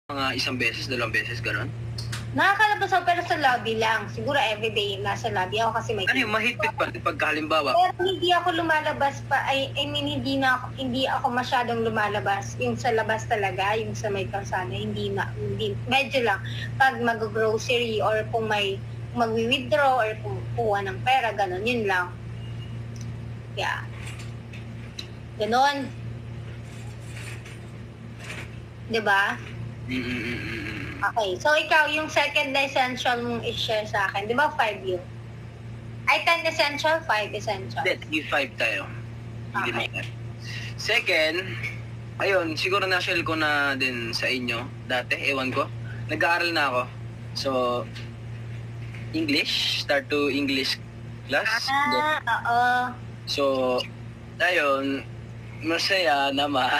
mga isang beses, dalawang beses, gano'n? Nakakalabas ako pero sa lobby lang. Siguro everyday nasa lobby ako kasi may... Ano yung mahigpit pa pagka halimbawa? Pero hindi ako lumalabas pa. I mean, hindi ako masyadong lumalabas. Yung sa labas talaga, yung sa may kalsada, hindi, medyo lang. Pag mag-grocery or kung may mag-withdraw or kung kuha ng pera, gano'n, yun lang. Yeah. Ganon. Diba? Okay. So, ikaw, yung second essential mong i-share sa akin, di ba 5 yun? Ay, 10 essential, 5 essential. Hindi, 5 tayo. Hindi Okay. na. Second, ayun, siguro na-share ko na din sa inyo dati, ewan ko. Nag-aaral na ako. So, English, start to English class. Oo. So, ayun, masaya naman.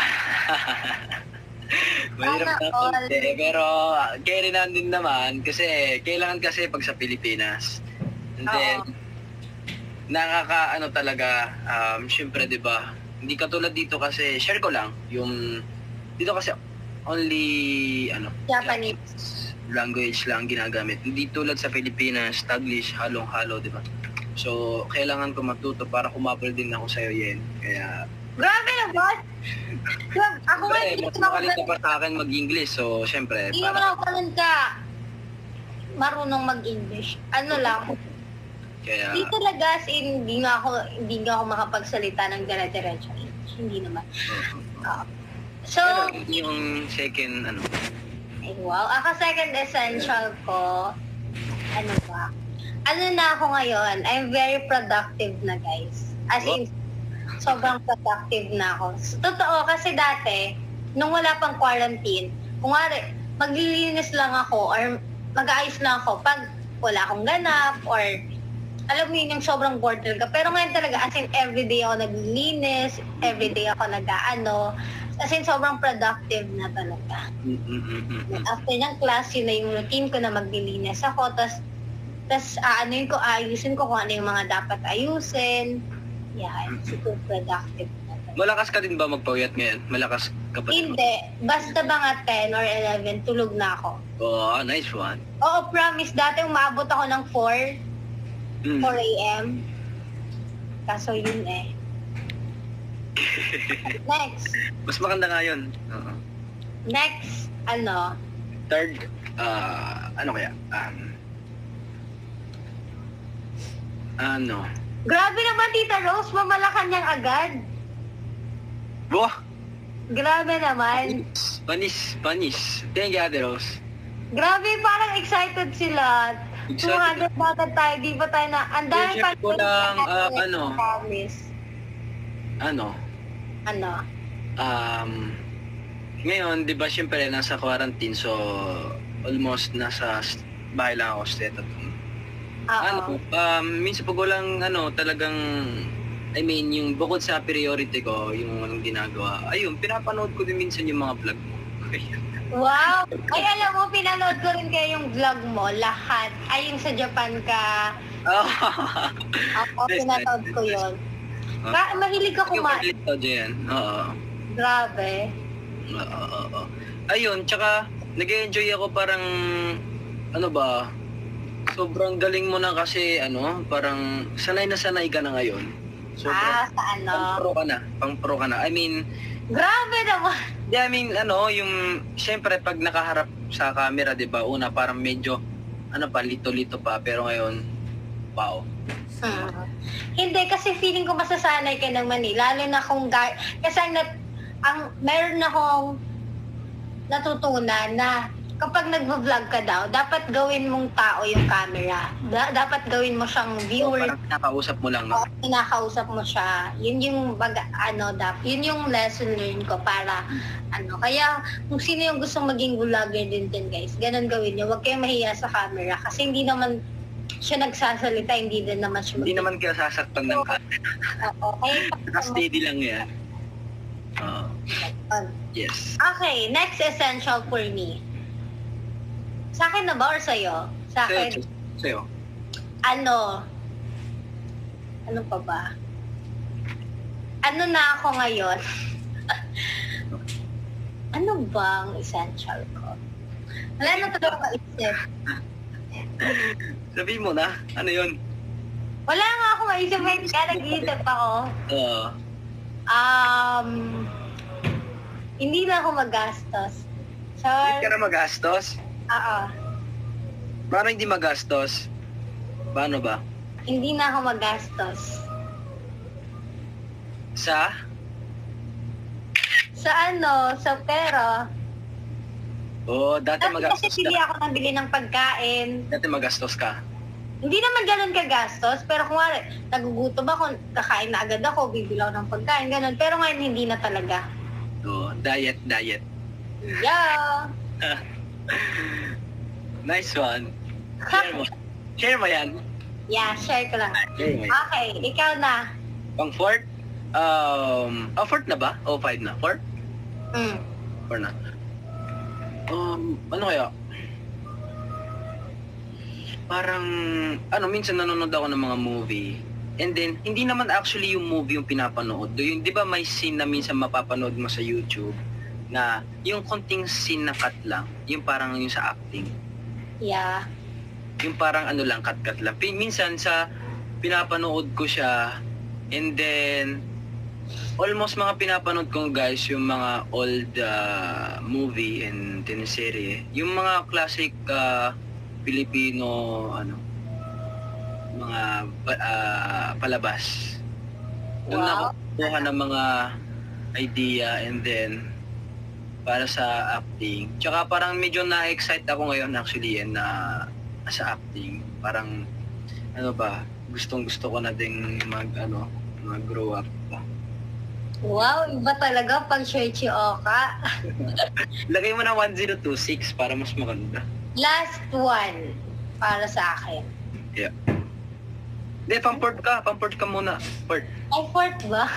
Mahirap na konti, pero carry na din naman kasi kailangan kasi pag sa Pilipinas. And then, nakakaano talaga, syempre 'di ba? Hindi katulad dito kasi share ko lang yung dito kasi only Japanese language lang ginagamit. Hindi tulad sa Pilipinas, Taglish, halong-halo, 'di ba? So, kailangan ko matuto para kumapal din ako sa iyo, Yen. Kaya Grabe naman! Ako nga, mas makalit na pa sa akin mag-English. So, syempre, hindi naman ako ganun ka marunong mag-English. Ano lang, kaya, di talaga as in, hindi nga ako makapagsalita ng dire-diretso English. Hindi naman. So, pero yung second, ay, wow. Ako second essential ko, ano ba? Ano na ako ngayon? I'm very productive na, guys. As in, sobrang productive na ako. Totoo, kasi dati, nung wala pang quarantine, kunwari, maglilinis lang ako or mag-aayos lang ako pag wala akong ganap or alam mo yun, yung sobrang bored talaga. Pero ngayon talaga, as in, everyday ako naglilinis, everyday ako nag-aano. As in, sobrang productive na talaga. After ng class, yun na yung routine ko na maglilinis ako. Tapos, ayusin ko kung ano yung mga dapat ayusin. Yeah, super productive na talaga. malakas ka din ba magpawiyat ngayon? Malakas ka pa din? Hindi. Basta mga 10 or 11, tulog na ako. Oh, nice one. Oo, promise. Dati umabot ako ng 4 a.m. Kaso yun eh. Next. Mas maganda nga yun. Next, Third, ano kaya? Grabe naman, Tita Rose. Mamalakan niyang agad. Wah! Grabe naman. Panis. Thank you, Ate Rose. Grabe, parang excited sila. 200 bakit tayo, di ba tayo na... Ang dami Check ko lang, Ano? Ngayon, di ba, syempre, nasa quarantine, so, almost nasa bahay lang ako, stay at home. Minsan pag walang, talagang, I mean, yung bukod sa priority ko, yung anong ginagawa, ayun, pinapanood ko din minsan yung mga vlog mo. Wow! Ay, alam mo, pinanood ko rin kayo yung vlog mo, lahat. Ay, yung sa Japan ka. Ako, pinanood ko yun. Mahilig ka kumain. Mahilig ko dyan, oo. Grabe. Oo. Ayun, tsaka, nag-enjoy ako parang, sobrang galing mo na kasi, parang sanay na sanay ka na ngayon. Sa Pang-pro ka na. I mean, grabe naman. I mean, yung, syempre, pag nakaharap sa camera, di ba, una, parang medyo, lito-lito pa, pero ngayon, wow. Hindi, kasi feeling ko masasanay ka naman eh. Lalo na kung, kasi meron akong natutunan na kapag nagvo-vlog ka daw, dapat gawin mong tao yung camera. Dapat gawin mo siyang viewer. Parang kinakausap mo lang, no? Kinakausap mo siya. Yun yung yun yung lesson learned ko para kaya kung sino yung gustong maging vlogger din guys, ganun gawin niyo. Huwag kayong mahiya sa camera kasi hindi naman siya nagsasalita, hindi din naman siya Hindi naman kaya sasaktan ng Oo. Kaya steady lang yan. Yes. Okay, next essential for me. Sa akin na ba or sa'yo? Sa akin. Sa'yo. Ano pa ba? Ano na ako ngayon? Ano bang essential ko? Wala na talaga maisip. Sabihin mo na, ano yun? Wala nga ako maisip. Kaya nag-iisip ako. Oo. Hindi na ako magastos. Hindi ka na magastos? Oo. Paano hindi magastos? Paano ba? Hindi na ako magastos. Sa? Sa sa pera. Oo, dati Kasi magastos bili ka. ako ng bili ng pagkain. Dati magastos ka. Hindi naman ganun kagastos, pero kung wala, nagugutom ako, kakain na agad ako, bibili ako ng pagkain, ganun. Pero ngayon, hindi na talaga. Oo, diet. Yeah! Nice one. Share mo. Share mo yan. Yeah, share ko lang. Share mo yan. Okay, ikaw na. Pang fourth? Fourth na ba? O five na? Fourth? Four na. Ano kaya? Parang, minsan nanonood ako ng mga movie. And then, hindi naman actually yung movie yung pinapanood. Yung, di ba may scene na minsan mapapanood mo sa YouTube na yung konting scene na cut lang. Yung parang yung sa acting. Yeah. Yung parang lang, cut lang. Minsan sa pinapanood ko siya, and then almost mga pinapanood ko guys yung mga old movie and teleserye. Yung mga classic Filipino mga palabas. Doon na ako kuha ng mga idea and then para sa acting. Tsaka parang medyo na-excite ako ngayon actually na sa acting. Parang gustong-gusto ko na ding mag-grow up pa. Wow, iba talaga pag Shirchi Oka. Lagay mo na 1026 para mas maganda. Last one para sa akin. Yeah. Hindi, pang-port ka muna. Port. Ay, fourth ba?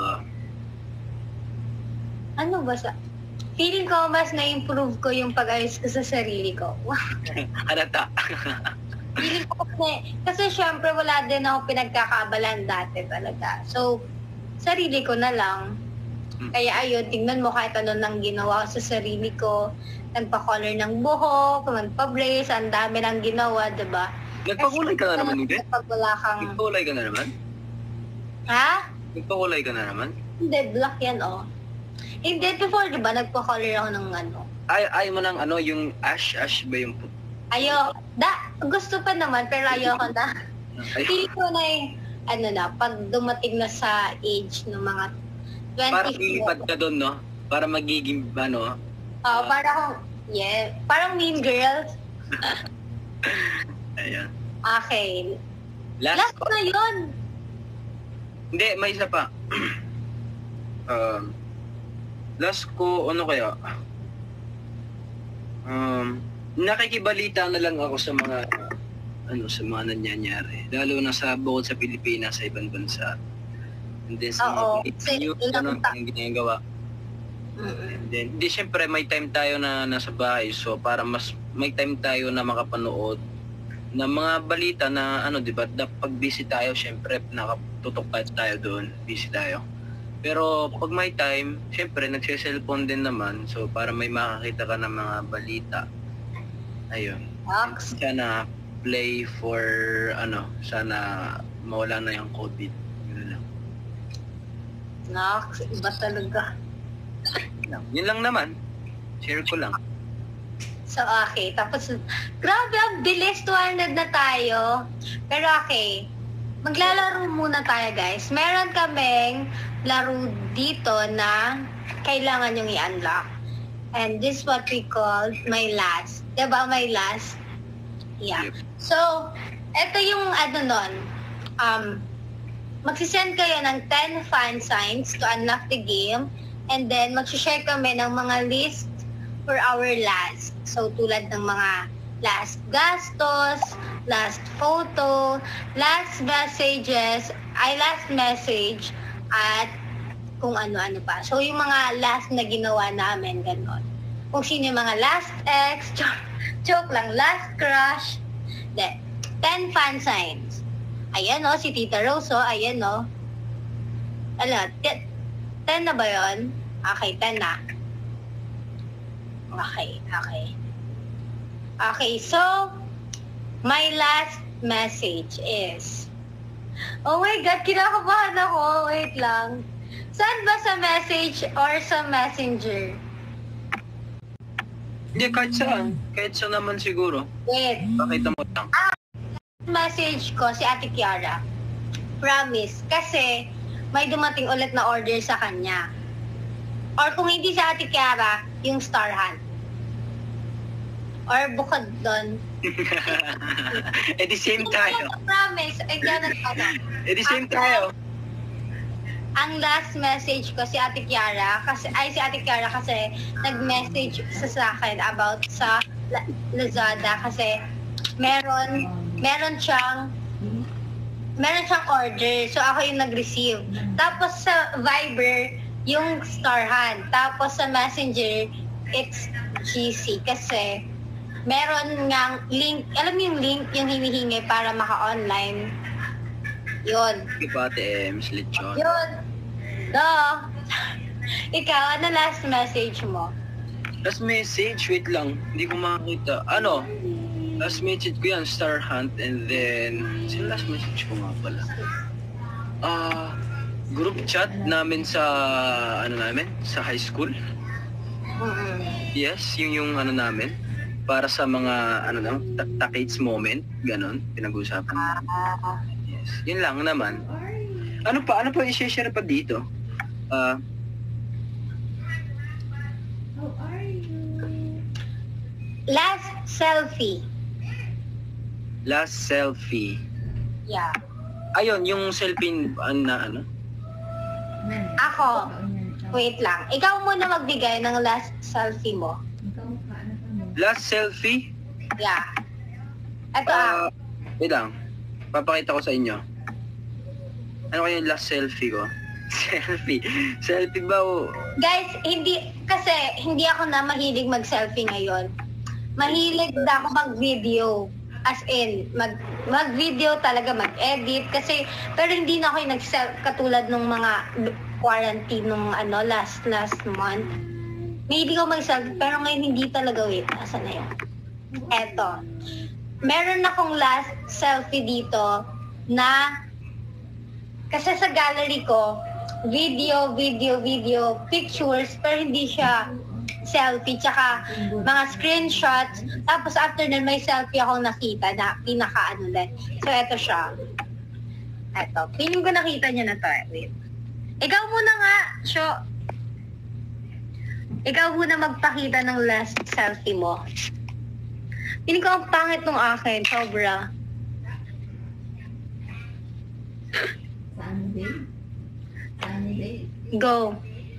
Ano ba sa... Feeling ko mas na-improve ko yung pag-ayos ko sa sarili ko. Halata. Feeling ko kasi syempre wala din ako pinagkakabalan dati talaga. So, sarili ko na lang. Kaya ayun, tingnan mo kahit ano nang ginawa ko sa sarili ko. Nagpa-color ng buhok, magpa-brace, ang dami nang ginawa, diba? Nagpakulay ka na naman, hindi? Pag wala kang... Nagpakulay ka na naman? Ha? Nagpakulay ka na naman? Hindi, black yan, oh. Hindi, before, diba, nagpa-color ako ng Ay mo ng yung ash ba yung gusto pa naman, pero ayoko na. Ay, Feeling ko na pag dumating na sa age ng mga 20. parang lilipad ka doon, no? Para magiging, parang Mean Girls. Ayan. Okay. Last na yun. Hindi, may isa pa. Last ko, ano kaya? Nakikibalita na lang ako sa mga sa mga nangyayari. Lalo na sa bukod sa Pilipinas, sa ibang bansa. And then sa mga news yung ginagawa. And then, syempre may time tayo na nasa bahay. So, para mas may time tayo na makapanood na mga balita na di ba, pag busy tayo, syempre nakatutok tayo doon, busy tayo. Pero pag may time, syempre nagse-cellphone din naman. So, para may makakita ka ng mga balita. Ayun. Sana play for sana mawala na yung COVID. Yun lang. Iba talaga. Yun lang naman. Share ko lang. So, okay. Tapos, grabe, ang bilis. 200 na tayo. Pero okay. Maglalaro muna tayo, guys. Meron kaming laro dito na kailangan yung i-unlock. And this is what we call my last. Diba, my last? Yeah. Yep. So, ito yung nun. Magsisend kayo ng 10 fan signs to unlock the game. And then, mag-share kami ng mga list for our last. So, tulad ng mga last gastos, last photo, last message, at kung ano-ano pa. So, yung mga last na ginawa namin, gano'n. Kung sino yung mga last ex, joke lang, last crush. 10 fan signs. Ayan, si Tita Rose, ayan, Ano, 10 na ba yun? Okay, 10 na. Okay. Okay, so, my last message is, oh my God, kinakabahan ako. Wait lang. Saan ba sa message or sa messenger? Hindi, kahit saan. Kahit saan naman siguro. Wait. Pakita mo lang. Message ko si Ate Kiara. Promise. Kasi may dumating ulit na order sa kanya. Or kung hindi sa Ate Kiara, yung Star Hunt. Or bukod doon. Eh di same tayo. Promise. Ay, ganun ako. Eh di same tayo. Ang last message ko si Ate Kiara kasi nag-message sa akin about sa Lazada kasi meron siyang order. So ako yung nag-receive. Tapos sa Viber, yung Star Hunt. Tapos sa Messenger, it's GC kasi meron ngang link, alam mo yung link yung hinihingi para maka-online. Yun. Ipate Miss Lechon. Yun. Ikaw, ano last message mo? Last message, wait lang. Hindi ko makakita. Ano? Last message ko yan, Star Hunt. And then, sino last message ko nga pala? Group chat namin sa, sa high school. Yes, yung namin. Para sa mga, takades moment. Ganon, pinag-usapan namin. Yes, yun lang naman. Ano pa i-share pa dito? Last selfie. Last selfie. Yeah. Ayun, yung selfie na ano? Ako. Wait lang. Ikaw muna magbigay ng last selfie mo. Last selfie? Yeah. Ito Wait lang. Papakita ko sa inyo. Ano kaya yung last selfie ko? Selfie. Selfie ba o? Guys, hindi ako na mahilig mag-selfie ngayon. Mahilig na ako mag-video. As in, mag-video talaga, mag-edit. Pero hindi na ako yung katulad ng mga quarantine nung last month. Mahilig ako mag-selfie, pero ngayon hindi talaga. Wait, asan na yun? Eto. Meron akong last selfie dito na kasi sa gallery ko, video, pictures, pero hindi siya selfie, tsaka mga screenshots. Tapos after nun, may selfie akong nakita na pinaka-ano din. So, eto siya. Eto. Piling ko nakita niyo na to. Wait. Ikaw muna nga, Sho. Ikaw muna magpakita ng last selfie mo. Piling ko ang pangit nung akin. Sobra. Go.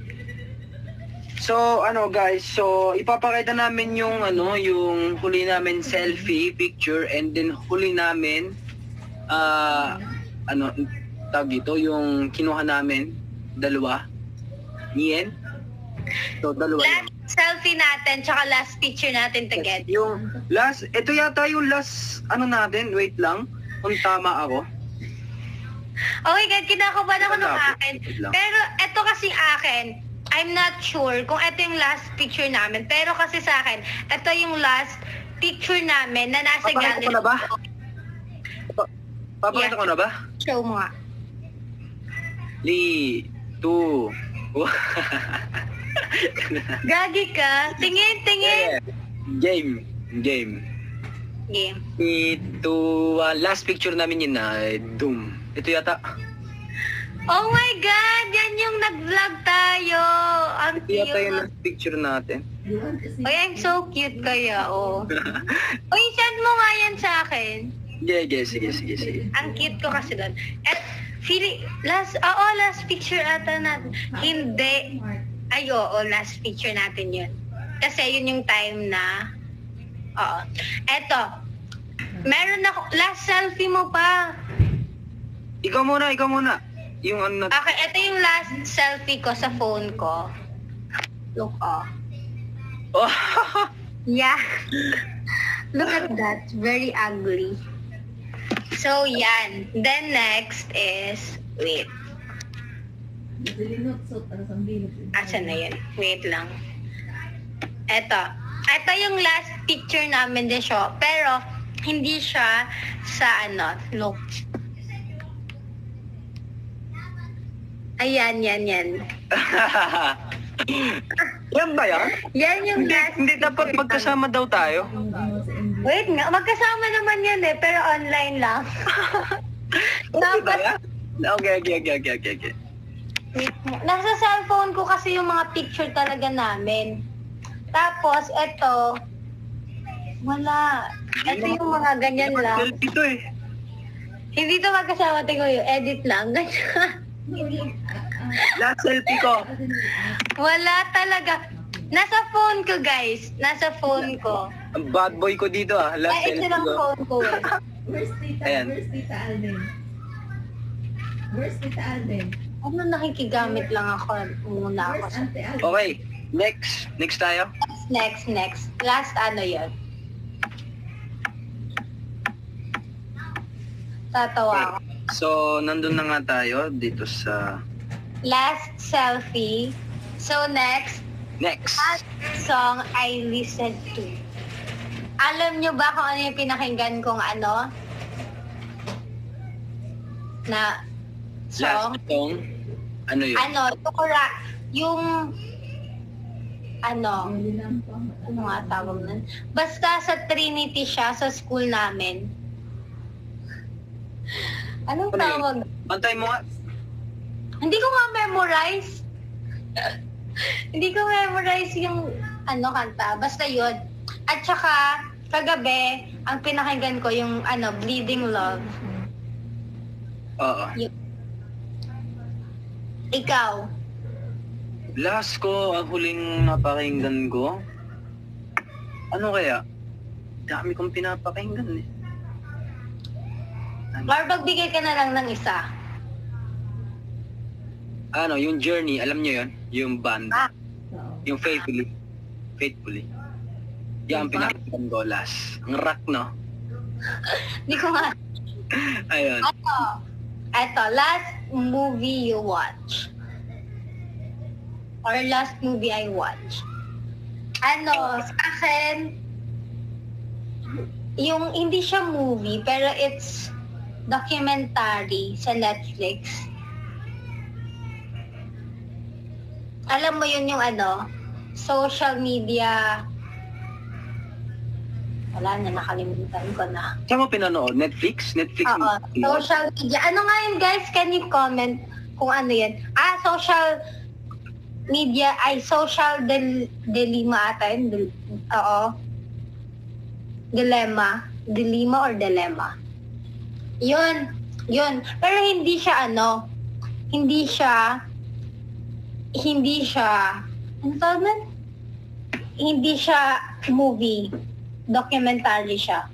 So, guys, ipapakita namin yung yung huli namin selfie picture, and then huli namin tawag dito, yung kinuha namin dalawa. Nien. So, dalawa Last yun. selfie natin, tsaka last picture natin together. Yung last, ito yata yung last natin, wait lang, kung tama ako. Oh my God, kinakabahan ako ng akin. Pero eto kasi akin, I'm not sure kung ito yung last picture namin. Pero kasi sa akin, ito yung last picture namin na nasa Papakita gallery. ko na ba? Papakita ko na ba? Show mo nga. 3, 2, 1. Gagi ka. Tingin. Game. 3, 2, 1. Last picture namin yun na Doom. Ito yata. Oh my God! Yan yung nag-vlog tayo. Ang Ito yata yung cute. last picture natin. Oy, I'm so cute kaya, oh. Uy, send mo nga yan sa akin. Sige. Ang cute ko kasi doon. At last picture ata natin. Hindi. Ay, oo, last picture natin yun. Kasi yun yung time na, eto. Meron ako, last selfie mo pa. Ikaw muna. Yung Okay, ito yung last selfie ko sa phone ko. Look, Oh. Yeah. Look at that. Very ugly. So, yan. Then next is, wait. Asan na yan? Wait lang. Eto. Ito yung last picture namin de siya. Pero, hindi siya sa look. Ayan, yan. Yan ba yan? Yan yung last Hindi dapat picture magkasama daw tayo. namin. Wait nga, magkasama naman yan pero online lang. Okay ba yan? Okay. Nasa cellphone ko kasi yung mga picture talaga namin. Tapos, eto, wala. Ito yung mga ganyan lang. Selfie to eh. Hindi to magkasama, tingko yung edit lang. Ganyan. Last selfie ko. Wala talaga. Nasa phone ko, guys. Nasa phone ko. Ang bad boy ko dito Last Ay, ito selfie lang ko. phone ko eh. Ayan. Where's Tita Alden? Ano, nakikigamit lang ako. Muna ako. Where's Auntie Alden? Okay. Next tayo. Next. Last yun. Tatawa ako. So, nandun na nga tayo dito sa Last selfie. So, next song I listened to. Alam nyo ba kung ano yung pinakinggan kong na song? last song. Ano yun? Yung ano nga tawag nun? Basta sa Trinity siya, sa school namin. Anong Ano yun? tawag? Antay mo nga. Hindi ko nga memorize. Hindi ko memorize yung kanta. Basta yun. At saka, kagabi, ang pinakinggan ko yung Bleeding Love. Oo. Ikaw. Last ko, ang huling napakinggan ko. Ano kaya? Dami kong pinapakinggan eh. Or magbigay ka na lang ng isa. Yung Journey, alam nyo yun? Yung band. Yung Faithfully. Yan ang pinakinggan ko last. Ang rock, no? Hindi ko nga. Ayun. Ito, last movie you watch. Or last movie I watch. Sa akin, yung hindi siya movie, pero it's documentary sa Netflix. Alam mo yun yung social media. Wala na, nakalimutan ko na. Saan mo pinanood? Netflix? Netflix? Oo, social media. Ano nga yun, guys? Can you comment kung ano yun? Social media, social dilemma ata yun. Oo. Dilemma or dilemma. Yun. Pero hindi siya ano tawag nun? Hindi siya movie. Documentary siya.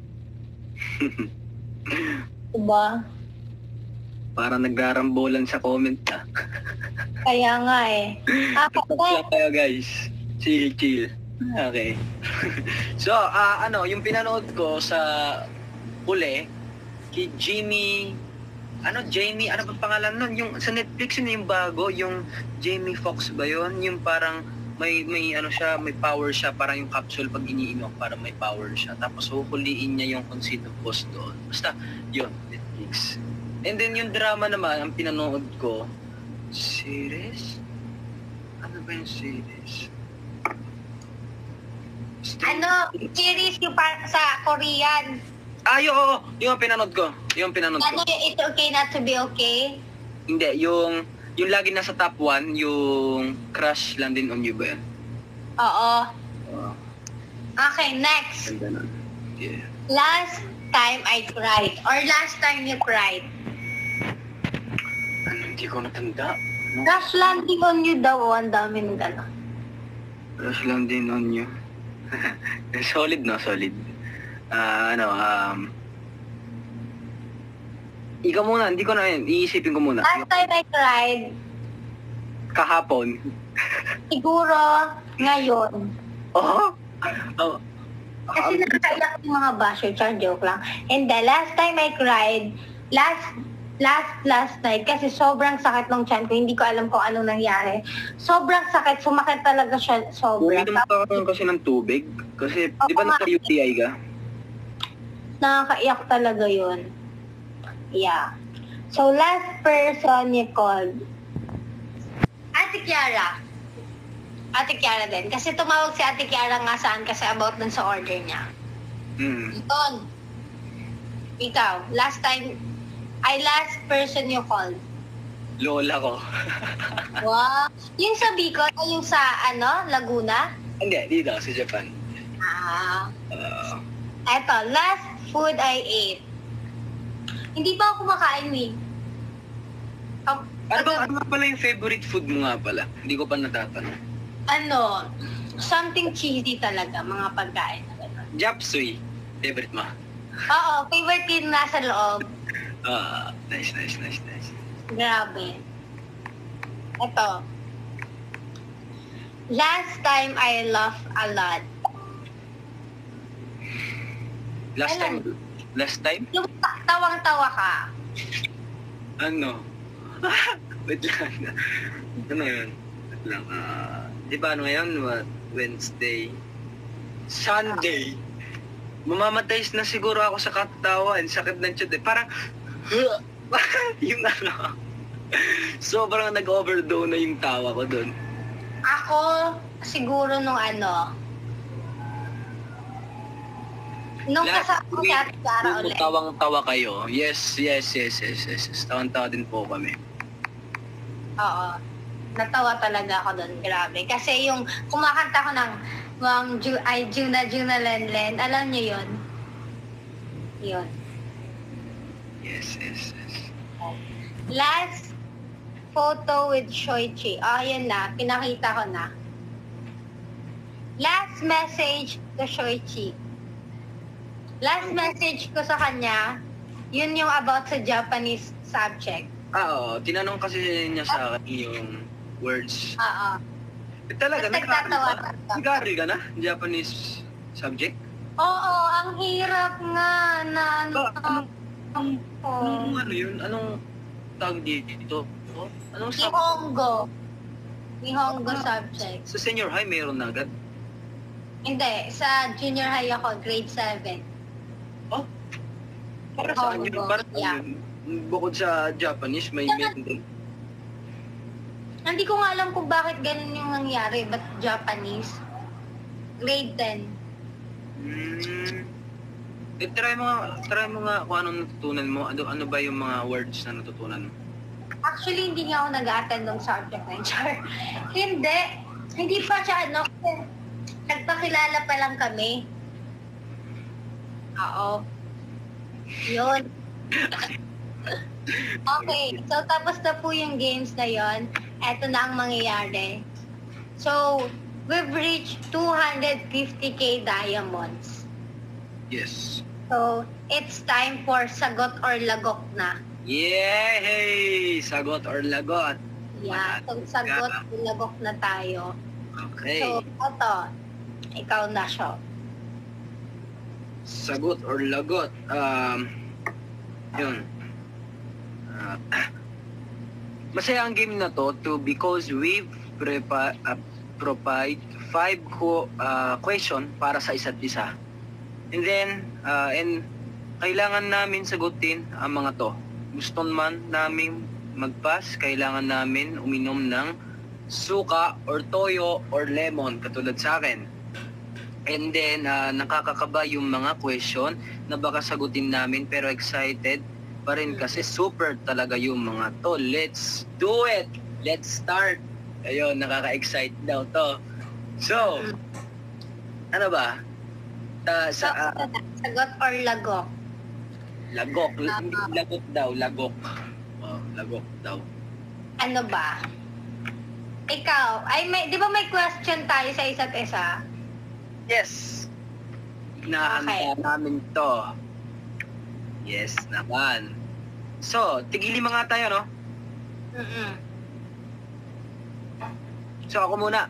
Diba? Parang nagrarambulan sa comment Kaya nga eh. Tapos lang kayo guys. Chill. Okay. So, yung pinanood ko sa uli, kay Jamie, ano bang pangalan nun? Yung sa Netflix yun yung bago, yung Jamie Foxx ba yun? Yung parang may siya, may power siya, parang yung capsule pag iniinom, parang may power siya. Tapos huhuliin niya yung kung sino boss doon. Basta, yun, Netflix. And then yung drama naman, ang pinanood ko, series? Ano ba yung series? Series yung sa Korean. Oo, yung pinanood ko. Yung It's Okay Not to Be Okay? Hindi, yung lagi nasa top 1, yung Crush Landing on You ba yan? Oo. Oo. Okay, next. Ganda nun. Yeah. Last time I cried. Or last time you cried. Hindi ko natanda. Crash Landing on You daw. Ang dami ng gano'n. Crush Landing on You. Solid, no? Solid. Ikaw muna, hindi ko na yun. Iisipin ko muna. Last time I cried, Kahapon. siguro ngayon. Oh? Kasi nakakaiyak yung mga basher, char joke lang. And the last time I cried, last night kasi sobrang sakit ng tiyan ko. Hindi ko alam kung anong nangyari. Sobrang sakit. Sumakit talaga siya sobra. Uminom ka kasi ng tubig. Kasi, di ba naka-UTI ka? Nakakaiyak talaga yun. Yeah. So, last person you called. Ate Kiara. Ate Kiara din. Kasi tumawag si Ate Kiara nga saan kasi about dun sa order niya. Yun. Ikaw, last person you called. Lola ko. Wow. Yung sa Bicol, o yung sa, Laguna? Hindi, dito, sa Japan. Eto, last food I ate. Hindi pa ako kumakain, eh. Ano pala yung favorite food mo nga pala? Hindi ko pa natatanong. Something cheesy talaga, mga pagkain na gano'n. Japsuy. Favorite mo? Oo, favorite yung nasa loob. Nice. Grabe. Ito. Last time I laughed a lot. Last time? Yung tawang-tawa ka. Ano? Wait lang. Ano yun? Wait lang. Di ba ano ngayon? Wednesday? Sunday. Mamamatay na siguro ako sa katawan. Sakit ng tiyan. Parang, yung sobrang nag-overdose na yung tawa ko doon. Ako, siguro nung nung kasama ko si Ate Clara ulit. Tawang-tawa kayo. Yes. Tawan-tawa din po kami. Oo. Natawa talaga ako doon. Grabe. Kasi yung kumakanta ko ng Juna Len. Alam niyo yun? Yun. Yes. Last photo with Shoichi. Yun na. Pinakita ko na. Last message to Shoichi. Last message ko sa kanya, yun yung about sa Japanese subject. Oo. Tinanong kasi niya sa akin yung words. Oo. Talaga, Nagtatawa. nag-aaral ka na? Japanese subject? Oo, ang hirap nga na Ano yun? Anong tawag dito? Anong Nihongo subject. Sa senior high, mayroon na agad? Hindi, sa junior high ako, grade 7. Oh? Para saan yun? Nihongo, Para yeah. yun? Bukod sa Japanese, may din. Hindi ko nga alam kung bakit ganun yung nangyari. Ba't Japanese? Grade 10. Try mo nga kung anong natutunan mo. Ano ba yung mga words na natutunan mo? Actually, hindi nga ako nag-attend ng subject na yun. Char. Hindi pa siya nagpakilala pa lang kami. Oo. Yun. Okay, so tapos na po yung games na yon. Eto na ang mangyayari. So, we've reached 250k diamonds. Yes. So, it's time for sagot or lagok na. Yay! Sagot or lagot. Yeah, so sagot or lagok na tayo. Okay. So, ito. Ikaw na siya. Sagot or lagot. Yun. Masaya ang game na to because we've provide 5 question para sa isa't isa. And then, kailangan namin sagutin ang mga to. Gusto man namin mag-pass, kailangan namin uminom ng suka or toyo or lemon, katulad sa akin. And then, nakakakaba yung mga question na baka sagutin namin pero excited pa rin kasi super talaga yung mga to. Let's do it! Let's start! Ayun, nakaka-excite daw to. So, ano ba? Sagot or lagok? Lagok. Hindi lagot daw, lagok. Oh, lagok daw. Ano ba? Ikaw, di ba may question tayo sa isa't isa? Yes! Hinahanda namin to. Yes naman. So, tigilin mga tayo, no? So, ako muna.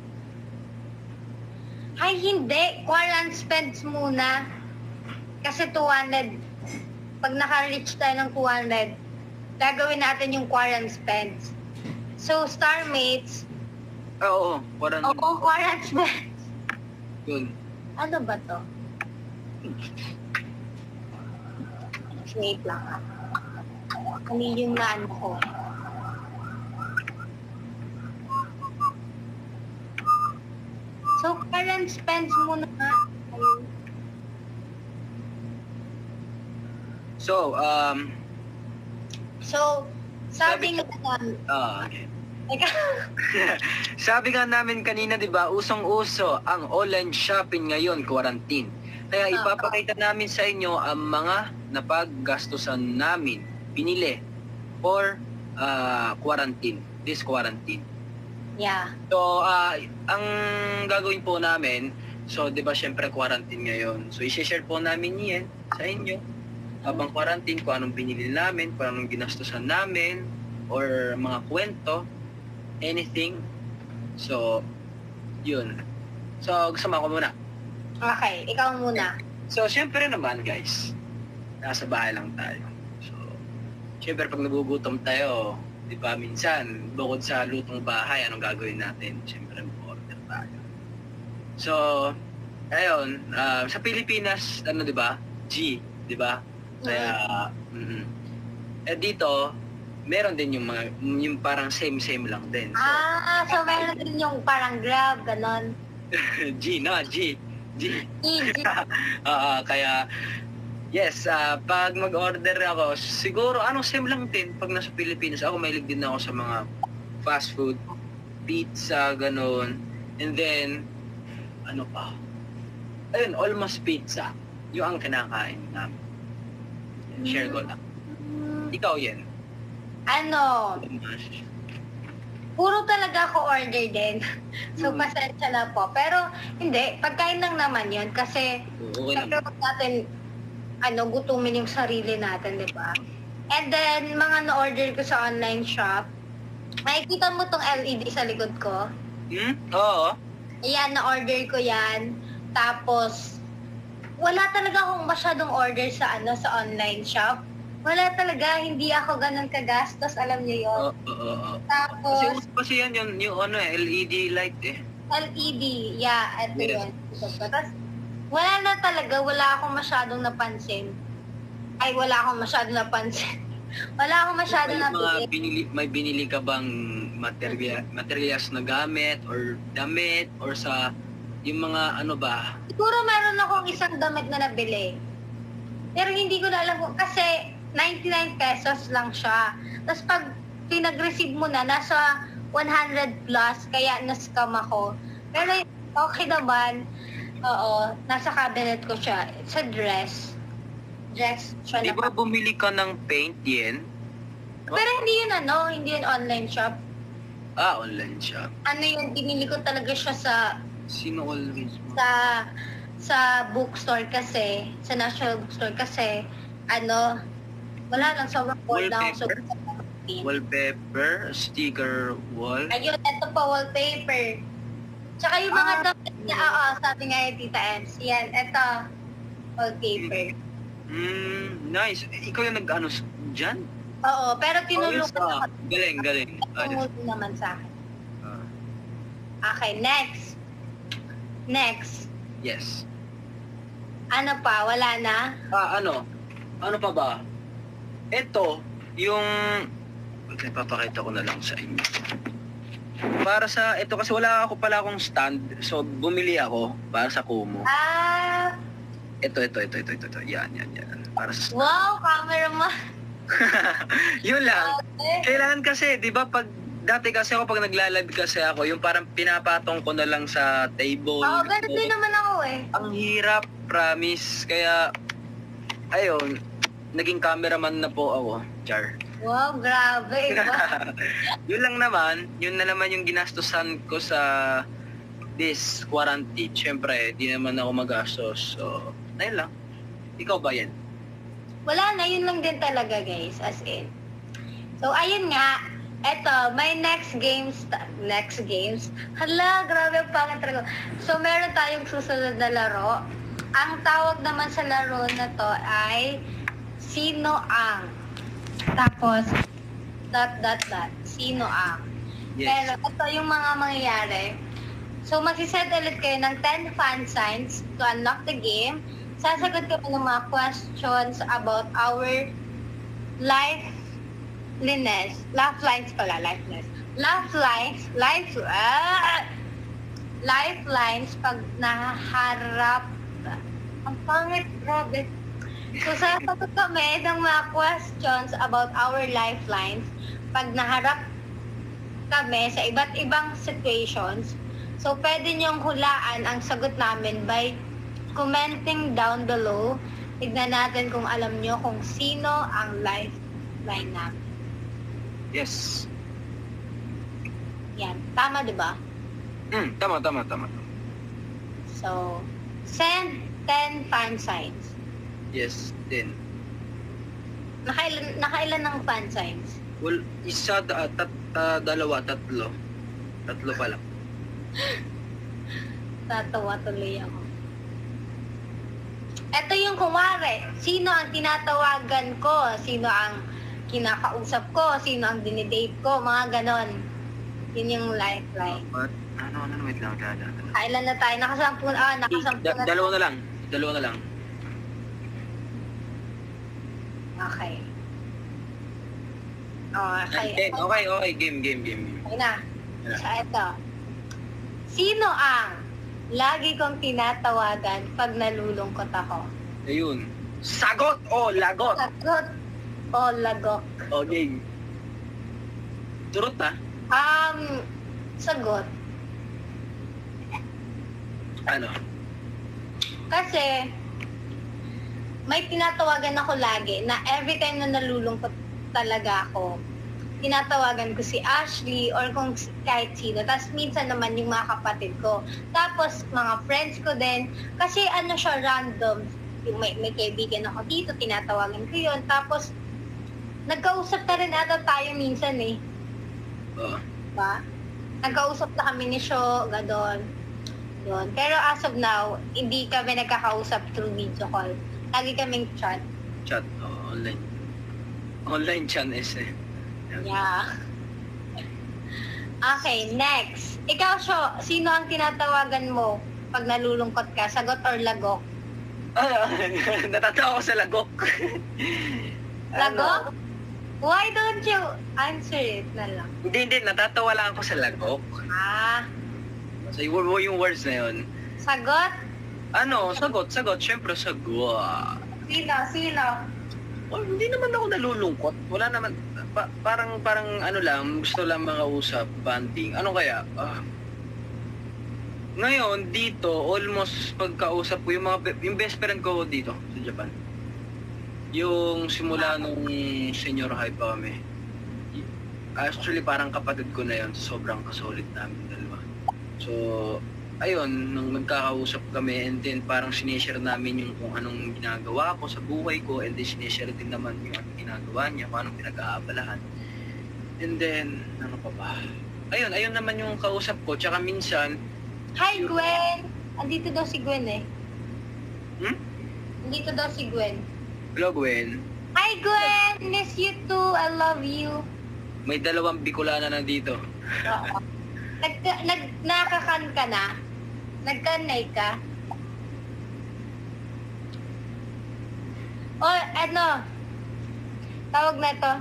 Ay, hindi. Quarant spends muna. Kasi 200. Pag naka-reach tayo ng 200, gagawin natin yung quarant spends. So, Starmates, Oo, o kung quarant spends, Yun. ano ba to? Wait lang. Ano yung naano ko? So, current spends muna nga. So, So, sabi nga namin, okay. teka, Sabi nga namin kanina, di ba, usong-uso ang online shopping ngayon, quarantine. Kaya ipapakita namin sa inyo ang mga napaggastusan namin, binili, for this quarantine. yeah. So, ang gagawin po namin, so, di ba, syempre, quarantine ngayon. So, isi-share po namin yan sa inyo. Habang quarantine, kung anong binili namin, kung anong ginastusan namin, or mga kwento, anything. So, yun. So, gusto mo ako muna. Okay, ikaw muna. So, syempre naman, guys, nasa bahay lang tayo. So, syempre, pag nagugutom tayo, di ba, minsan, bukod sa lutong bahay, anong gagawin natin? Syempre, mag-order tayo. So, ayun, sa Pilipinas, ano, di ba? G, di ba? Kaya, dito, meron din yung parang same-same lang din. So, So meron din yung parang Grab, ganon. G. Easy. Kaya, yes, pag mag-order ako, siguro, same lang din pag nasa Pilipinas. Ako, mahilig din ako sa mga fast food, pizza, ganon. And then, ano pa? Ayun, almost pizza. Yung ang kinakain namin. Share ko lang. Ikaw yan. Ano, puro talaga ako order din. So, pasensya na po. Pero, hindi. Pagkain lang naman yun. Kasi, Okay lang. siyempre natin, gutumin yung sarili natin, di ba? And then, mga na-order ko sa online shop, makikita mo tong LED sa likod ko. Oo. Ayan, na-order ko yan. Tapos, wala talaga akong masyadong order sa sa online shop. Wala talaga, hindi ako ganun kagastos, alam niyo yun. Oo. Tapos, Kasi yan yung LED light eh. LED, yeah, ito Yes. yun. Tapos, wala akong masyadong napansin. Wala akong masyadong napansin. Wala akong masyadong napili. May binili ka bang materials na gamit or damit or sa yung mga ano ba? Siguro meron akong isang damit na nabili. Pero hindi ko na alam kung, kasi 99 pesos lang siya. Tapos pag pinag-receive mo na, nasa 100 plus, kaya na-scam ako. Pero okay naman. Oo, nasa cabinet ko siya. It's a dress. Dress siya Di na. ba bumili ka ng paint yan? Pero hindi yun online shop. Online shop. Ano yun, binili ko talaga siya Sino always mo? sa bookstore kasi, sa National Bookstore kasi, wala lang, sobrang bored na ako. Wallpaper, sticker wall. Ayun, ito pa, wallpaper. Tsaka yung mga damit niya, sabi nga yung Tita Ems, yan, ito, wallpaper. Nice. Ikaw yung nag-ano dyan? Oo, pero tinulungan ako. Galing. Tumulong naman sa akin. Okay, next. Yes. Ano pa, wala na? Ano pa ba? Ito, yung... Papakita ko na lang sa inyo. Para sa... Ito kasi pala akong stand. So, bumili ako para sa Kumu. Ito. Yan. Para sa stand. Wow, cameraman. Yun lang. Okay. Kailangan kasi, di ba, dati kasi ako, pag nagla-live kasi ako, yung parang pinapatong ko na lang sa table. Oo, ganun din naman ako eh. Ang hirap, promise. Kaya, ayun, naging cameraman na po ako, Char. Wow, grabe. Yun na naman yung ginastusan ko sa this quarantine. Siyempre, di naman ako magastos. So, ayun lang. Ikaw ba yan? Wala na, yun lang din talaga guys, as in. So, ayun nga, eto, my next games. Hala, grabe ang pangit talaga. So, meron tayong susunod na laro. Ang tawag naman sa laro na to ay Sino Ang. Tapos, dot. Sino ang? Yes. Pero ito yung mga mangyayari. So, magsiset ulit kayo ng 10 fan signs to unlock the game. Sasagot kami ng mga questions about our lifelines pag naharap. Ang pangit, grabe. So, sasagot kami ng mga questions about our lifelines pag naharap kami sa iba't ibang situations. So, pwede niyong hulaan ang sagot namin by commenting down below. Tignan natin kung alam niyo kung sino ang lifeline namin. Yes. Yan. Tama, di ba? Tama. So, send 10 fan signs. Yes, din. Nakailan ng fan signs? Well, isa, dalawa, tatlo. Tatlo pa lang. Tatawa tuloy ako. Ito yung kumare. Sino ang tinatawagan ko? Sino ang kinakausap ko? Sino ang dinidate ko? Mga ganon. Yun yung lifeline. But, wait lang. Kailan na tayo? Nakasampu na. Dalawa na lang. Okay. Okay. Okay. Game. Okay na. So, ito. Sino ang lagi kong tinatawagan pag nalulungkot ako? Ayun. Sagot o lagot? Sagot o lagok? Okay. Turot ha? Sagot. Ano? Kasi, may tinatawagan ako lagi na every time na nalulungkot talaga ako, tinatawagan ko si Ashley or kung kahit sino. Tapos minsan naman yung mga kapatid ko. Tapos mga friends ko din. Kasi ano siya, random. Yung may kaibigan ako dito, tinatawagan ko yun. Tapos, nagkausap na rin ata tayo minsan eh. Oo. Diba? Nagkausap na kami ni Sho, gadon. Yun. Pero as of now, hindi kami nagkakausap through video call. Lagi kaming chat. Chat. Online. Online chat eh. Yeah. Okay, next. Ikaw, Sho, sino ang tinatawagan mo pag nalulungkot ka? Sagot or lagok? Natatawa ko sa lagok. Lagok? Why don't you answer it na lang? Hindi. Natatawa lang ako sa lagok. So, yung words na yun. Sagot? Sagot. Siyempre, sagot. Sino? Hindi naman ako nalulungkot. Wala naman. Parang ano lang, gusto lang mga usap, banting. Ano kaya? Ngayon, dito, almost pagkausap ko, yung best friend ko dito, sa Japan. Yung simula nung senior high pa kami. Actually, parang kapatid ko na yun. Sobrang kasolid namin dalawa. So, ayun, nung magkakausap kami, and then parang sinishare namin yung kung anong ginagawa ko sa buhay ko, and then sinishare din naman yung anong ginagawa niya, kung anong pinag-aabalahan. And then, ano pa ba? Ayun naman yung kausap ko, tsaka minsan... Hi, Gwen! Andito daw si Gwen eh. Andito daw si Gwen. Hello, Gwen. Hi, Gwen! Miss you too. I love you. May dalawang Bicolana na dito. Oo. Nakakan ka na? Nagkanay ka? O, tawag na to.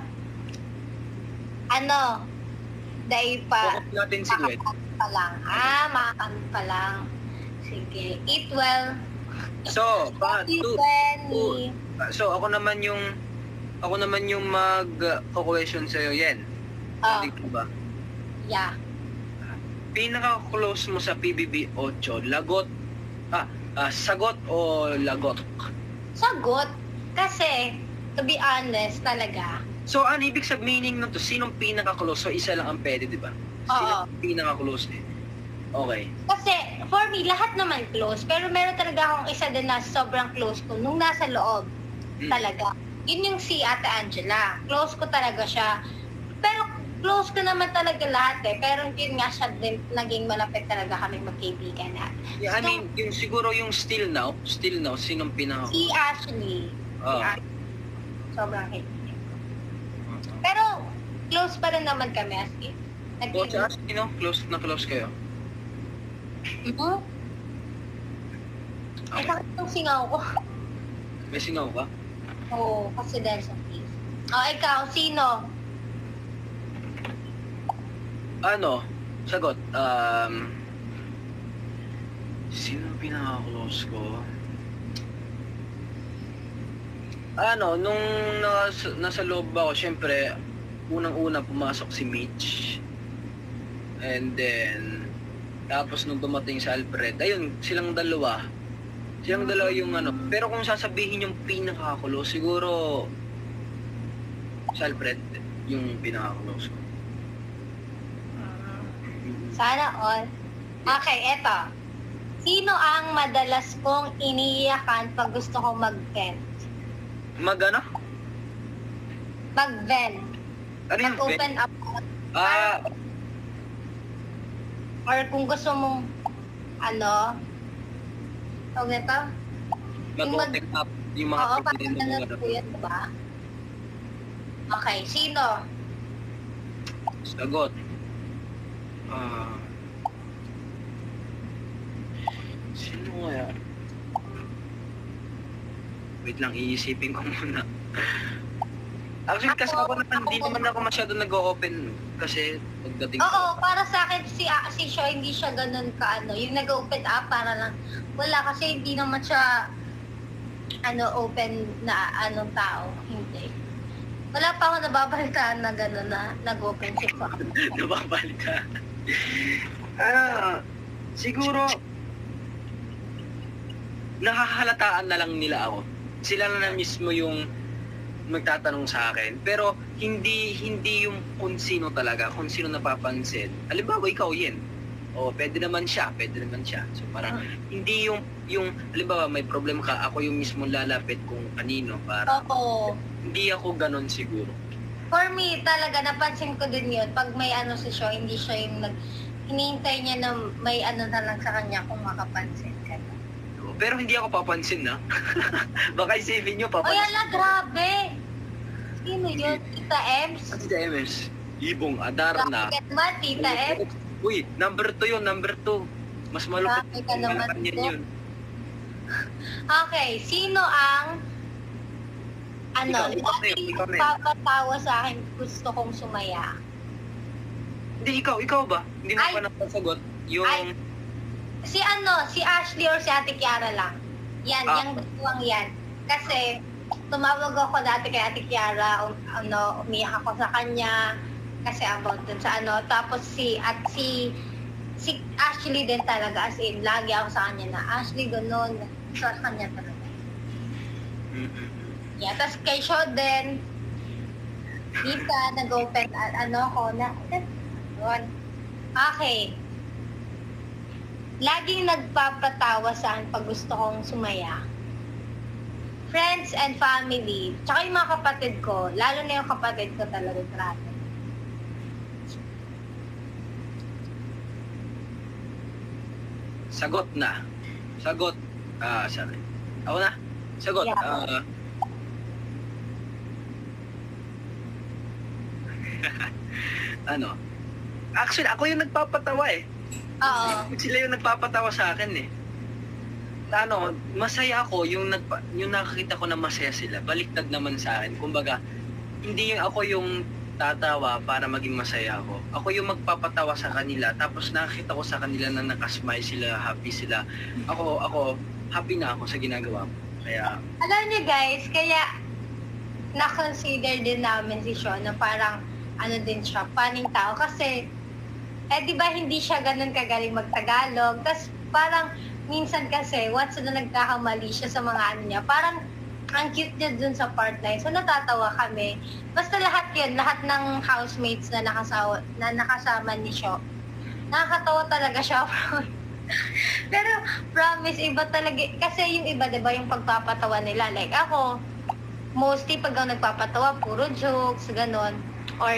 Dahil pa. Focus natin si Gwen. Makakan pa lang. Sige. Eat well. So, Gwen. So, ako naman yung mag-question sa'yo, Yen. Oh. Hindi ko ba? Yeah. Pinaka-close mo sa PBB 8, sagot o lagot? Sagot. Kasi, to be honest talaga. So, ano ibig sabihin nito? Sinong pinaka-close? So, isa lang ang pwede, di ba? Oo. Sinong pinaka-close eh? Okay. Kasi, for me, lahat naman close. Pero meron talaga akong isa din na sobrang close ko nung nasa loob. Talaga. Yun yung si Ate Angela. Close ko talaga siya. Pero, close ko naman talaga lahat eh. Pero yun nga siya din, naging malapit talaga kami magkaibigan na. Yeah, I mean, yung siguro yung still now, sinong pinaka... Si Ashley. Oh. Sobrang kaibigan ko. Pero, close pa rin naman kami as in. Close as, close na close kayo. Mhm. Ay, bakit yung singaw ko? May singaw ka? Oo, kasi dahil sa face. Oh, ikaw, sino? Ano? Sagot. Sino pinaka-close ko? Ano, nung nasa loob ako, syempre, unang-una pumasok si Mitch. And then, tapos nung dumating si Alfred, ayun, silang dalawa yung ano. Pero kung sasabihin yung pinaka-close, siguro, si Alfred, yung pinaka-close ko. Sana all. Okay, eto. Sino ang madalas kong iniiyakan pag gusto kong mag-vent? Mag-ano? Mag-vent. Ano yung Mag-open up. Or kung gusto mong, ano, tawag nito? mag-open up yung mga Oo, parang problema mo. ganun po yun, diba? Okay, sino? Sagot. Sino kaya? Wait lang, iisipin ko muna. Actually, kasi ako naman, hindi naman ako masyado nag-open kasi pagdating Oo, para sa akin, si Sho, hindi siya ganun ka, ano, yung nag-open up, para lang, wala, kasi hindi naman siya, ano, open na, anong tao, hindi. Wala pa ako nababalitaan na gano'n na nag-open siya pa. Nababalik ka. Siguro, nakahalataan na lang nila ako. Sila na mismo yung magtatanong sa akin. Pero hindi yung kung sino talaga, kung sino napapansin. Halimbawa, ikaw yan. O, pwede naman siya. So, parang hindi yung, halimbawa, may problem ka, ako yung mismo lalapit kung kanino. Para Oo. hindi ako ganon siguro. For me, talaga, napansin ko din yun. Pag may ano si Sho, hindi siya yung hinihintay niya na may ano na lang sa kanya kung makapansin ka. Pero hindi ako papansin, na. Baka isipin nyo, O papansin. yan grabe! Sino yun? Tita Ems? Tita Ems, Ibong, Adarna. Bakit ba, Tita Ems? Uy, number 2 yun, number 2. Mas malupit. Grabe ka naman Kanya to. yun. Okay, sino ang ano, Ikaw na yun. papatawa sa akin gusto kong sumaya? Hindi, ikaw ba? Hindi mo Ay. pa napasagot. Yung, Ay. Si Ashley or si Ate Kiara lang. Yan, yung dalawang yan. Kasi, tumawag ako dati kay Ate Kiara, umiyak ako sa kanya, kasi about dun sa ano. Tapos si Ashley din talaga, as in, lagi ako sa kanya na, Ashley, ganun, sa kanya talaga. Yeah, tapos kay Sho din, Lisa, nag-open, ko na, yun. Okay. Laging nagpapatawa sa akin pag gusto kong sumaya. Friends and family. Tsaka yung mga kapatid ko. Lalo na yung kapatid ko talaga. Grabe. sagot na. Sagot. Sorry. Ako na. Sagot. Yeah. Ano? Actually, ako yung nagpapatawa eh. Oo. Sila yung nagpapatawa sa akin eh. Ano, masaya ako yung nakakita ko na masaya sila. Baliktad naman sa akin. Kumbaga, hindi yung ako yung tatawa para maging masaya ako. Ako yung magpapatawa sa kanila. Tapos nakakita ko sa kanila na nakasmile sila, happy sila. Ako, happy na ako sa ginagawa ko. Kaya, Alam niyo guys, kaya na-consider din namin si Sean na parang ano din siya, paning tao. Kasi, di ba hindi siya ganun kagaling mag-Tagalog. Tapos parang minsan kasi, once na nagkakamali siya sa mga ano niya, parang ang cute niya dun sa part na yun. So natatawa kami. Basta lahat yun, lahat ng housemates na nakasama ni Sho, nakakatawa talaga siya. Pero promise, iba talaga. Kasi yung iba, diba, yung pagpapatawa nila. Like ako, mostly pag ako nagpapatawa, puro jokes, ganon. Or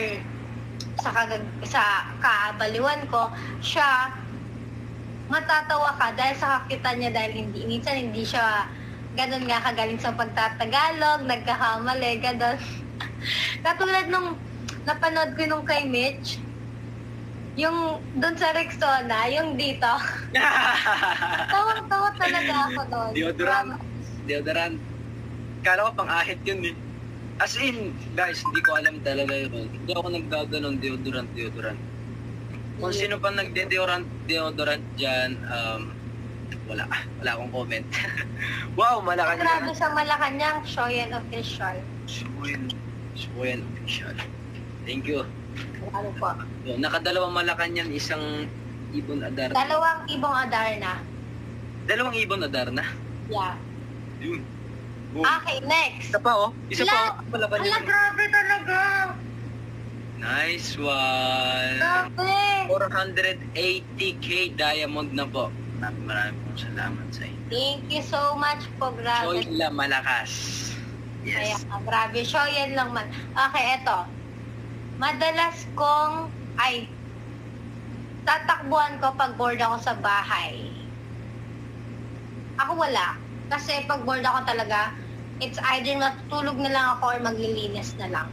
sa kaabaliwan ko, siya, matatawa ka dahil sa kakita niya dahil minsan hindi siya ganun nga kagaling sa pagtatagalog, nagkakamali, ganun. Katulad nung napanood ko nung kay Mitch, yung doon sa Rexona, yung dito. Tawa-tawa talaga ako doon. Deodorant. Kala ko pang-ahit yun eh. As in, guys, hindi ko alam talaga yun. Hindi ako naggaganon deodorant. Kung sino pa nagde-deodorant dyan, wala akong comment. Wow, Malacanang. Grabe sa Malacanang, Shoyan official. Shoyan official. Thank you. Ano po? Nakadalawang Malacanang, isang Ibon Adar. Dalawang ibong Adarna. Dalawang Ibon Adar na? Yeah. Yun. Boom. Okay, next. Isa pa oh. Isa pa. Palaban Ala, yun. grabe talaga. Nice one. Grabe. 480k diamond na po. Maraming salamat sa inyo. Thank you so much po, grabe. Choy la malakas. Kaya Yes. grabe. Shoyan lang man. Okay, eto. Madalas kong, tatakbuhan ko pag bored ako sa bahay. Ako wala. Kasi pag bored ako talaga, it's either matutulog na lang ako or maglilinis na lang.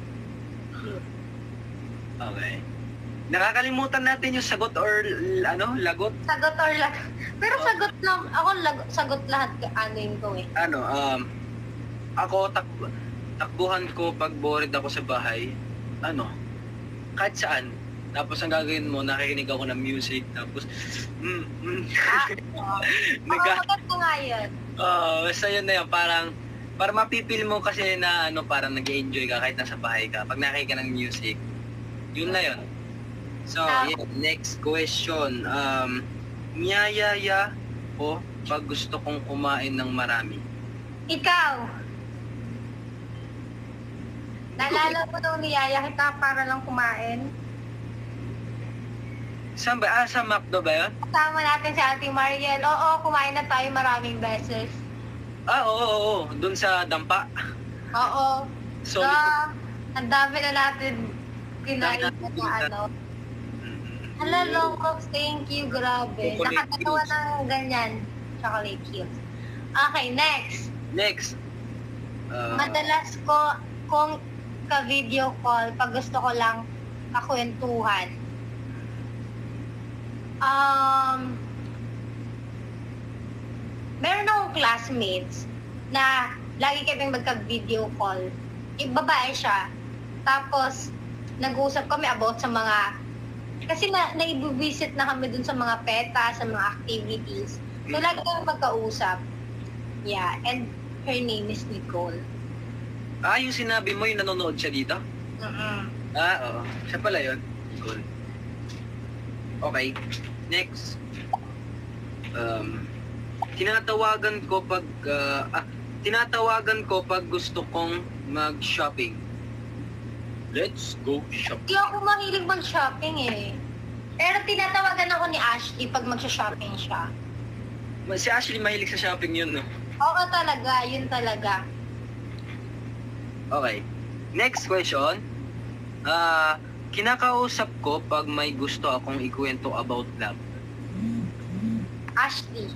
Okay. Nakakalimutan natin yung sagot or lagot. Sagot or lagot. Pero sagot lang. Ako sagot lahat. Ano yun ko eh. Ako takbuhan ko pag bored ako sa bahay. Kahit saan. Tapos ang gagawin mo, nakikinig ako ng music. Tapos, Maganda nga yun. basta yun na yun. Para mapipil mo kasi na parang nag-enjoy ka kahit nasa bahay ka. Pag nakikinig ka ng music, yun na yun. So, next question. Niyayaya ko pag gusto kong kumain ng marami. Ikaw. Naalala mo nung niyaya kita para lang kumain? Saan ba? Sa McDo ba yun? Kasama natin si Auntie Mariel. Oo, kumain na tayo maraming beses. Oo. Doon sa Dampa. Oo. So, Ang dami na natin kinain na Hala, Longcox, thank you. Grabe. Chocolate Nakatawa cubes. ng ganyan. Chocolate cubes. Okay, next. Madalas kung ka-video call pag gusto ko lang kakwentuhan. Meron akong classmates na lagi kaming magka-video call. Yung babae siya. Tapos, nag-uusap kami about sa mga... Kasi naibu-visit na kami dun sa mga PETA, sa mga activities. So, lagi kami magkausap. Yeah, and her name is Nicole. Yung sinabi mo, yung nanonood siya dito? Oo. Siya pala yun. Cool. Okay. Next. Tinatawagan ko pag gusto kong mag-shopping. Let's go shopping. Hindi ako mahilig mag-shopping eh. Pero tinatawagan ako ni Ashley pag mag-shopping siya. Si Ashley mahilig sa shopping yun, no? Oo talaga, yun talaga. Okay. Next question. Kinakausap ko pag may gusto akong ikwento about love. Ashley.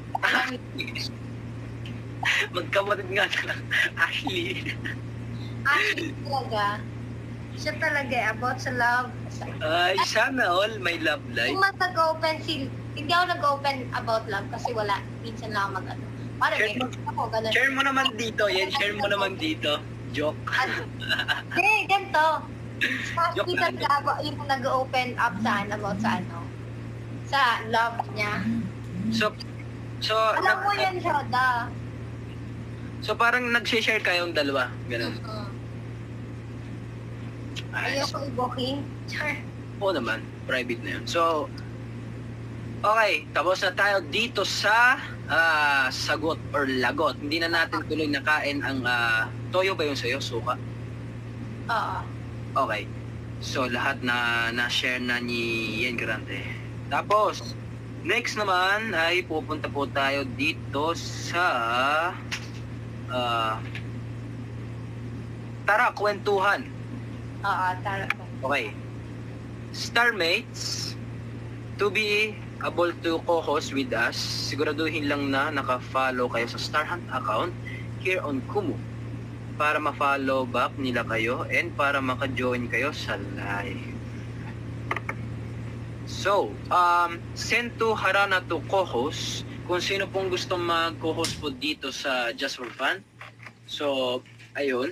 Magkamatid nga na lang. Ashley. Ashley talaga. Siya talaga eh, about sa love. Ay, sana all may love life. Kung nag-open hindi ako nag-open about love kasi wala. Minsan lang ako mag-ano. Parang ako, ganun. Share mo naman dito. Share mo naman dito. Joke. Hindi, ganito. Joke Ashley lang. talaga yung nag-open up about sa love niya. So, Alam mo yun, Shoda. So, parang nag-share kayong dalawa. Ganun. Ayoko i-booking. Char. Oo naman. Private na yun. So, okay. Tapos na tayo dito sa sagot or lagot. Hindi na natin tuloy nakain ang toyo ba yung sa'yo? Suka? Oo. Okay. So, lahat na na-share na ni Yen Grande. Tapos, next naman ay pupunta po tayo dito sa tara, kwentuhan. Oo, tara. Okay. Starmates, to be able to co-host with us, siguraduhin lang na naka-follow kayo sa Starhunt account here on Kumu. para ma-follow back nila kayo and para maka-join kayo sa live. So, send to Harana to co-host kung sino pong gusto mag-co-host po dito sa Just for Fun. So, ayun.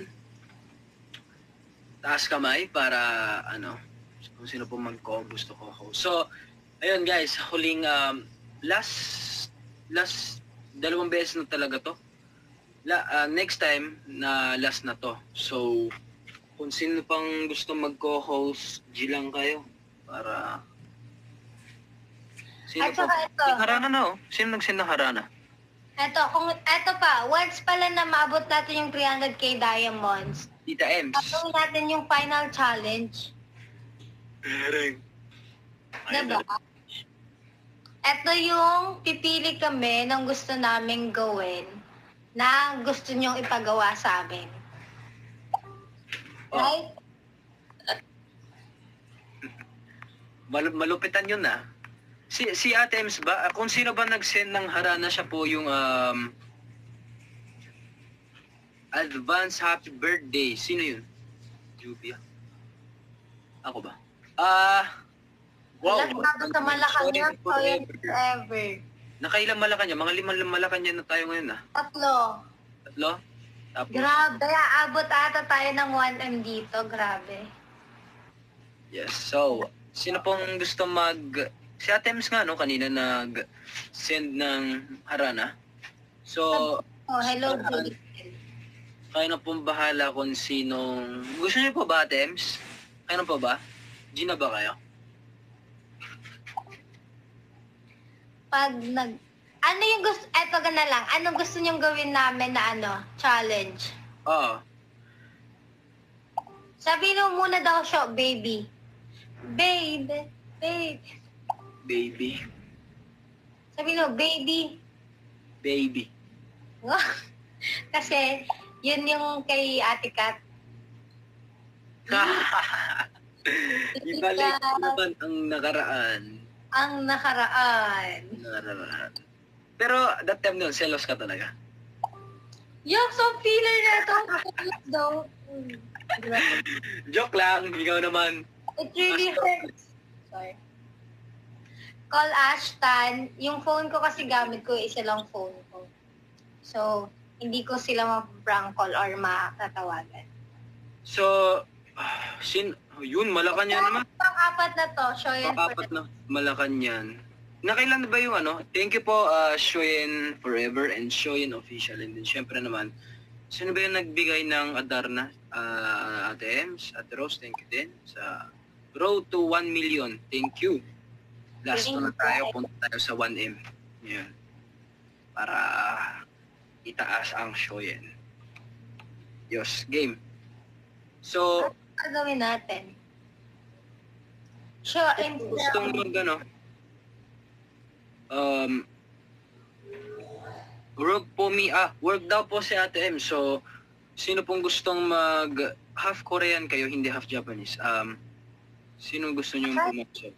Taas kamay para kung sino pong gusto co-host. So, ayun guys, huling last 2 beses na talaga to. Next time na last na to. So, kung sino pang gusto mag-co-host, G lang kayo para sino At saka ito. Harana na Sino nag-send ng Harana? Ito pa, once pala na maabot natin yung 300k diamonds, Tita Ems. gagawin natin yung final challenge. Diba? Ito yung pipili kami ng gusto naming gawin na gusto nyong ipagawa sa amin. Oh. Right? Malupitan yun Si Ate Ems ba? Kung sino ba nag-send ng Harana, siya po yung advance happy birthday. Sino yun? Jubia? Ako ba? Wow. Lahat sa Malacanang, forever. Nakailang Malacanang? Mga 5 Malacanang na tayo ngayon 3. 3? Tapos, Grabe, aabot ata tayo ng 1M dito. Grabe. yes. So, sino pong gusto si Ate Ems nga kanina nag-send ng Harana. So, Hello, Sir, Julie. kayo na pong bahala kung sinong... Gusto niyo po ba, Ate Ems? Kayo na po ba? Gina ba kayo? Ano yung gusto, eto na lang, anong gusto nyong gawin namin na challenge? Oo. Sabihin mo muna daw siya, baby. Baby. Baby. Sabihin mo, baby. Baby. Kasi, yun yung kay Ate Kat. Ibalik naman ang nakaraan. Ang nakaraan. Pero that time nun, selos ka talaga. Yung so feeler na ito. daw. Joke lang, ikaw naman. It really hurts. Sorry. Call Ashton. Yung phone ko kasi gamit ko, isa lang phone ko. So, hindi ko sila ma-prank call or makatawagan. So, yun, Malacanang naman. Pang-apat na to, Shoyen Pang-apat na Malacanang. Nakailan na ba yung Thank you po, Shoyen Forever and Shoyen Official. And then, syempre naman, sino ba yung nagbigay ng Adarna? Ate Ems, Ate Rose, thank you din. Sa Road to 1 million, thank you. Last na tayo, punta tayo sa 1M. Yan. Para itaas ang Shoyen. Yos, game. So, Ano gagawin natin? gustong work daw po si Ate M. So, sino pong gustong half Korean kayo, hindi half Japanese? Sino gusto nyo pumasok?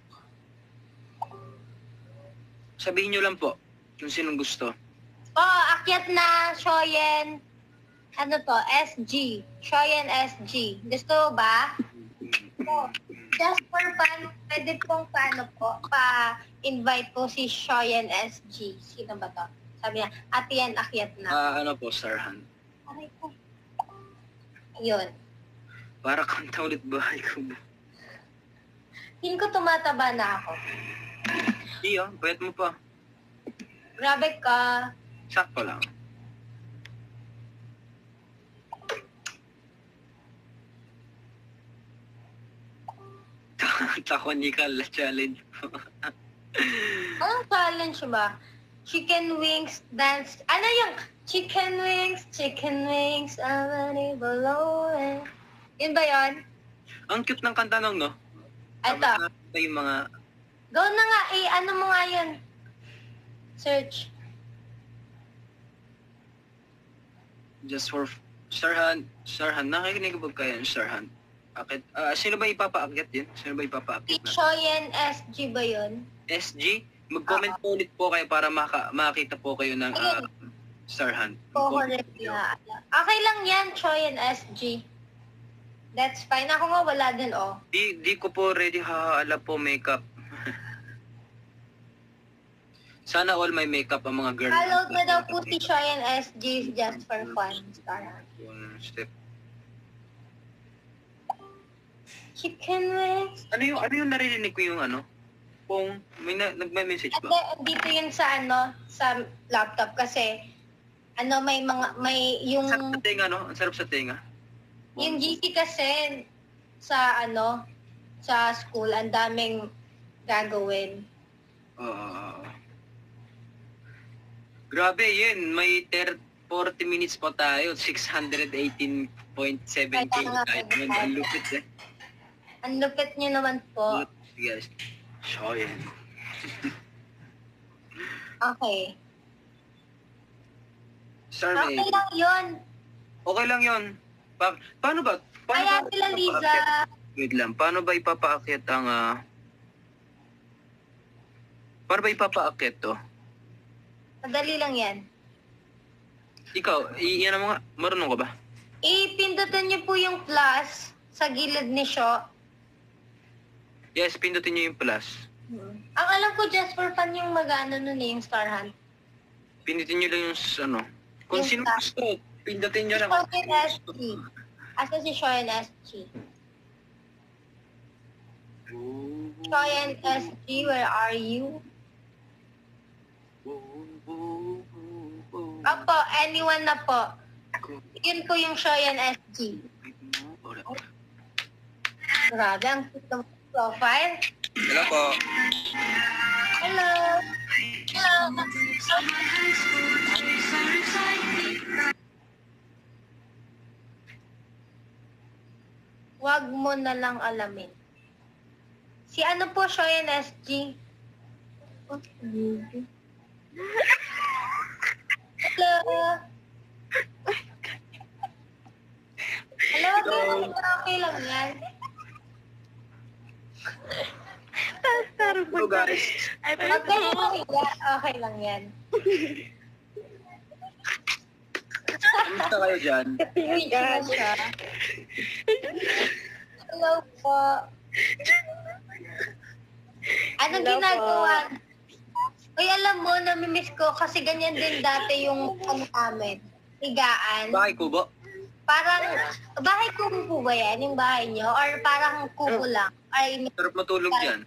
Sabihin nyo lang po kung sinong gusto. Akyat na Shoyen. Ano to? SG. Shoyen SG. Gusto mo ba? Just for fun, pwede pong pa-invite po si Shoyen SG. Sino ba to? Sabi niya, ate yan, akyat na. Ano po, Sarhan? Aray ko. Yun. Para kanta ulit bahay ko. Hindi ko tumataba na ako. Iyo, pwede mo pa. Grabe ka. Sakto lang. Takonikal challenge po. Anong challenge ba? Chicken wings dance. Ano yung chicken wings, already below it. Yun ba yun? Ang cute ng kanta nung, no? Ito. Yung mga... Go na nga, ano mo nga yun? Search. Just for... Sarhan, nakikinig ba kayo, Sarhan? Akit, sino ba ipapaakyat din? Sino ba ipapaakyat na? Shoyen SG ba yun? SG? Mag-comment po ulit po kayo para makita po kayo ng Star Hunt. Kohorelia. Okay lang yan, Choi and SG. That's fine. Ako nga wala din, oh. Di ko po ready hahala po makeup. Sana all may makeup ang mga girl. Follow na daw po si Choi and SG just for fun. Star Hunt. One step. Chicken wings. Ano yung naririnig ko yung ano? Kung nagme-message At ba? dito yun sa sa laptop kasi may yung Sarap sa tinga, no? Ang sarap sa tinga. yung GC kasi sa sa school ang daming gagawin. Grabe yun, may 40 minutes pa tayo, 618.7 K. Ang lupit eh. Ang lupit niyo naman po. Guys, so yan. Okay. Sir, Okay lang yun. Okay lang yun. Paano ba? Kaya sila Liza. Wait lang. Paano ba ipapaakyat ang... Paano ba ipapaakyat to? Madali lang yan. Ikaw, yan ang mga... Marunong ka ba? Ipindutin niyo po yung plus sa gilid ni Sho. Yes, pindutin nyo yung plus. Ang alam ko just for fun yung mag-ano nun yung Star Hunt. Pindutin nyo lang yung ano. Kung Yung sino top. gusto, pindutin nyo lang. Shoy and SG. Asa si Shoy and SG? Shoy and SG, where are you? Opo, anyone na po. Yun po yung Shoy and SG. Grabe, ang cute ng profile. Hello po. Hello. Hello. Wag mo na lang alamin. Si ano po, Shoy and SG? Hello. Hello, okay lang yan. Hello guys. Okay lang yan. Kamusta kayo dyan? Siya. Hello po. Anong ginagawa? Uy, alam mo, namimiss ko kasi ganyan din dati yung amin. Higaan. Bahay kubo? Parang, bahay kubo po ba yan? Yung bahay nyo? Or parang kubo lang? Ay, Sarap matulog dyan.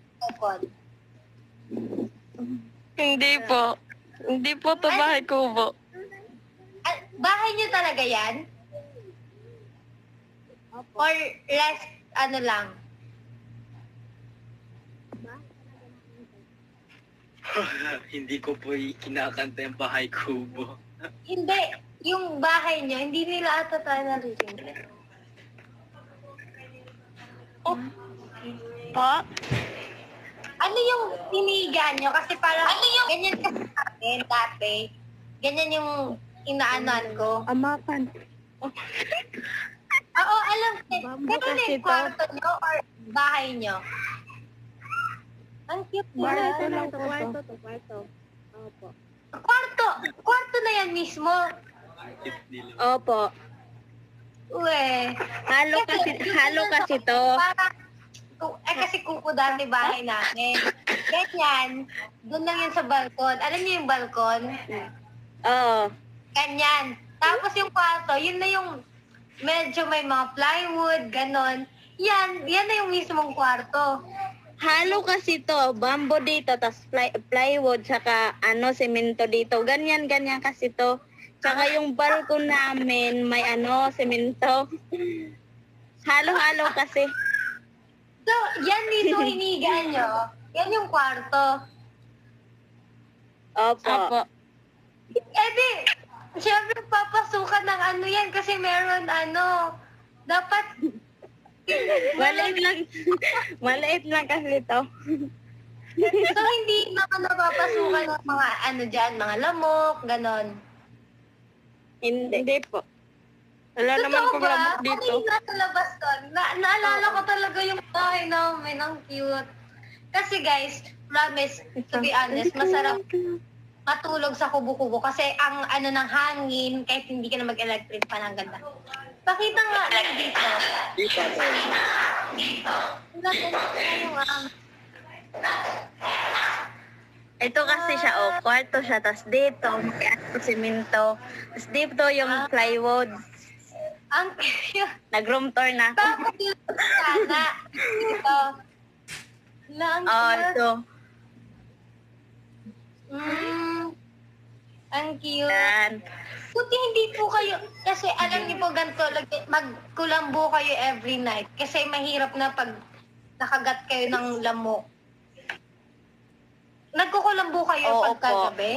Hindi po. Hindi po to bahay kubo. Bahay nyo talaga yan? Or less, ano lang? Hindi ko po kinakanta yung bahay kubo. Hindi. Yung bahay nyo, hindi nila ata tayo naririnig. Oh. Po? Ano yung tinigan nyo? Kasi parang, ganyan kasi sa akin dati. Ganyan yung inaanan ko. Amakan. Oo, alam ko. Ganun kasi yung kwarto nyo or bahay nyo? Ang cute nila. Kwarto. Opo. Kwarto! Kwarto na yan mismo. Opo. Uwe. Halo kasi to. Parang, kasi kuko dati bahay namin. Ganyan. Doon lang yan sa balkon. Alam niyo yung balkon? Oo. Ganyan. Tapos yung kwarto, yun na yung medyo may mga plywood, ganon. Yan na yung mismong kwarto. Halo kasi to, bamboo dito, tas plywood, saka semento dito. Ganyan kasi to. Saka yung balkon namin, may semento. Halo-halo kasi. So, yan dito hinigaan nyo. Yan yung kwarto. Opo. Eh di, syempre papasukan ng yan kasi meron dapat Maliit lang kasi to. so hindi naman napapasukan ng mga dyan, mga lamok, ganon. Hindi po. Wala naman kong lamok dito. Ano yung nasa labas doon? Naalala ko talaga yung bahay namin. Ang cute. Kasi guys, promise, to be honest, matulog sa kubo-kubo kasi ang ano ng hangin, kahit hindi ka na mag-electric fan, ang ganda. Pakita nga lang dito. Dito, tol. Ito kasi siya, kwarto siya, tas dito, may simento, tas dito yung plywood. Ang cute. Nag-room tour na. Tapos yung sana. Dito. Lang Ito. Ang cute. Yan. Buti hindi po kayo, kasi alam niyo po ganito, magkulambo kayo every night. Kasi mahirap na pag nakagat kayo ng lamok. Nagkukulambo kayo pagkagabi?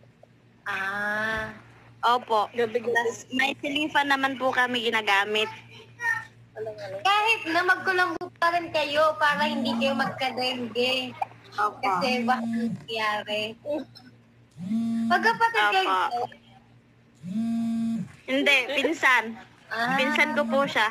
Opo. Tas may ceiling fan naman po kami ginagamit. Kahit na magkulambo pa rin kayo para hindi kayo magka-dengue. Opo. Kasi baka nangyari. Magkapatid kayo. Hindi, pinsan. Pinsan ko po siya.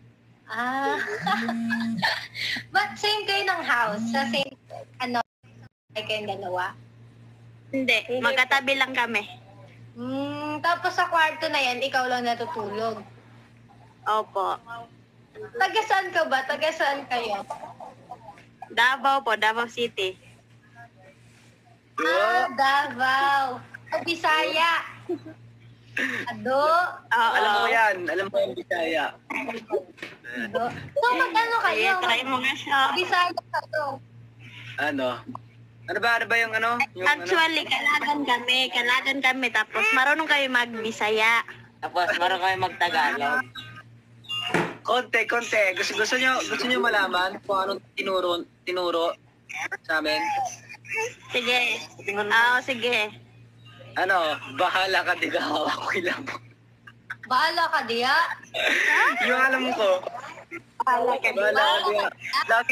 But same kayo ng house? Sa same, ay kayong dalawa? Hindi, magkatabi lang kami. Tapos sa kwarto na yan, ikaw lang natutulog. Opo. Taga saan ka ba? Taga saan kayo? Davao po, Davao City. Davao. Bisaya. Ado. Alam mo yan. Alam mo yung Bisaya. Ado. So, mag-ano kayo? Try mo nga siya. Bisaya kayo. Ano? Ano ba yung ano? Yung Actually, kalagan kami. Tapos marunong kami mag-Bisaya. Tapos meron kami magtagalog. Konti. Gusto nyo malaman kung anong tinuro sa amin? Sige. Sige. Ano, bahala ka, di ka hawak ko ilang. Bahala ka diya. Yung alam ko. Bahala ka diya. Lagi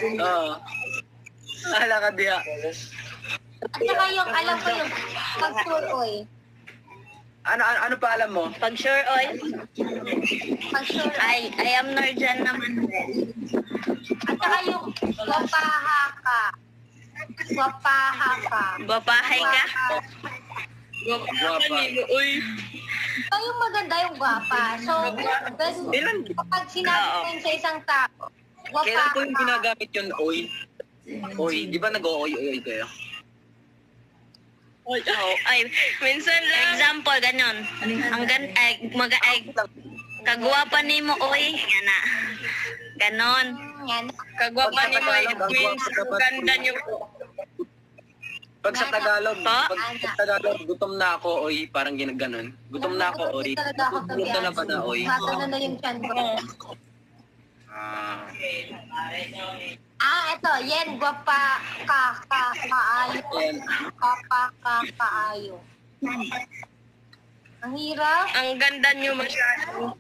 bahala ka diya. At saka yung, alam ko yung pag-suroy. Ano pa alam mo? Pag sure oil, Pag-suroy. I am Norjan naman. At saka yung wapaha ka. Babahay ka? Guwapa. So, yung maganda yung gwapa. So, Ilan? kapag sinabi ko yun sa isang tao, Kailan po yung wapaha. ginagamit yun, oy? Oy, di ba nag-oy kayo? Ay, minsan lang. Example, ganun. Kagwapa ni mo, oy. Yan na. Ganon. Yan. Kagwapa ni mo, it means ganda niyo po. Pag sa Tagalog, Po? pag sa Tagalog, gutom na ako, oy, parang ganun. Gutom na ako, oy. Talaga ako Gutom na pa na, oy. Gagano na yung chan ko. Eto. Yen, gwapa kaayo. Yan. Gwapa kaayo. Ang hirap. Ang ganda niyo masyado.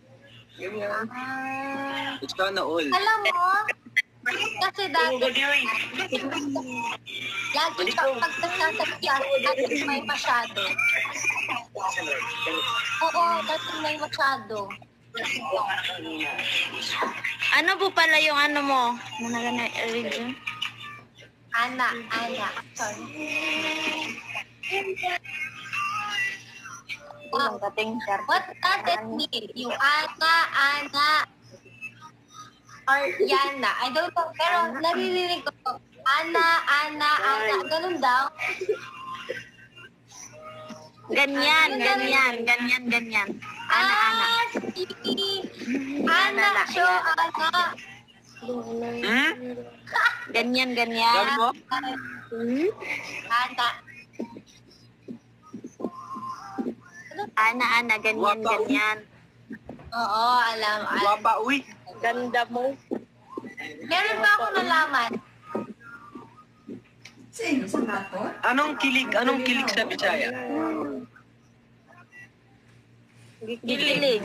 It's kinda all. Alam mo, kasi dati, lagi pag nagsasabihan, dati may masyado. Oo, dati may masyado. Ano po pala yung ano mo? Managana region? Ana. Sorry. What does it mean? Yung Ana, or Yana. I don't know, pero naririnig ko. Ana. Ganun daw. Ganyan. Ana. Ana. So, Ana. Ganyan. Sabi mo? Ana. Ganyan. Oo, alam. Guwapa, uy. Ganda mo. Meron pa ako nalaman. Sino? Sa kapot? Anong kilig sa Bisaya? Gikilig.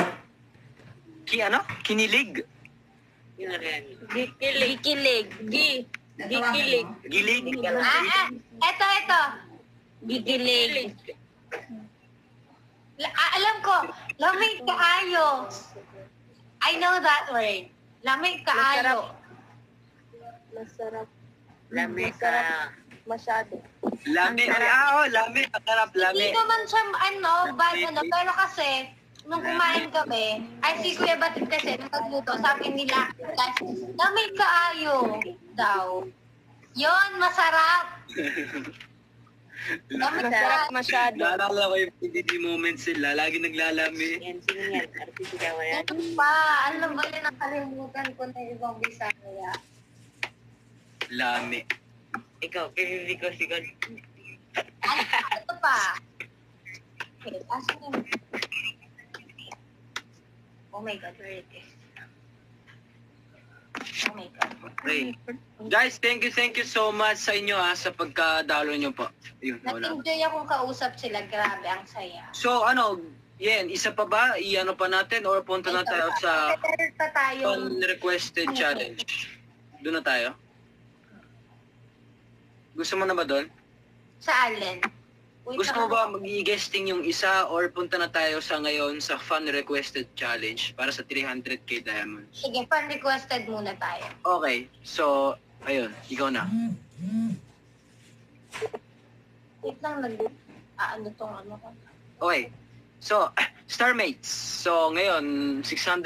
Kinilig? Gikilig. Gikilig. Gilig? Eto. Gikilig. Alam ko, lamig kaayo. I know that word. Lamig kaayo. Masarap. Lamig ka. masyado. Lami. Ang Ay, lami. Masarap, lami. Hindi naman siya, bad, pero kasi, nung kumain kami, ay si Kuya Batid kasi, nung nagluto, sabi nila, guys, lamay kaayo daw. Yon, masarap. Lamay Masarap kaayo. masyado. Naalala ko yung PDD moments sila. Lagi naglalami. Yan, sino yan? Artist ka ba yan? Ano pa? Ano ba yun? Nakalimutan ko na ibang Bisaya. Lami. Ikaw, pinili ko si God. Ano pa? Okay, asan yun? Oh my God, where it is? Oh my God. Okay. Guys, thank you so much sa inyo sa pagka-download nyo po. Yun, wala. Nag-enjoy akong kausap sila. Grabe, ang saya. So, yan, isa pa ba? I-ano pa natin or punta na tayo sa Meron pa tayo. unrequested challenge? Doon na tayo? Gusto mo na ba doon? Sa Allen. Wait Gusto mo ba mag-guesting yung isa or punta na tayo sa ngayon sa fan requested challenge para sa 300k diamonds? Sige, fan-requested muna tayo. Okay, so, ayun, ikaw na. Wait lang, ano tong ano ko. Okay, so, Starmates. So, ngayon,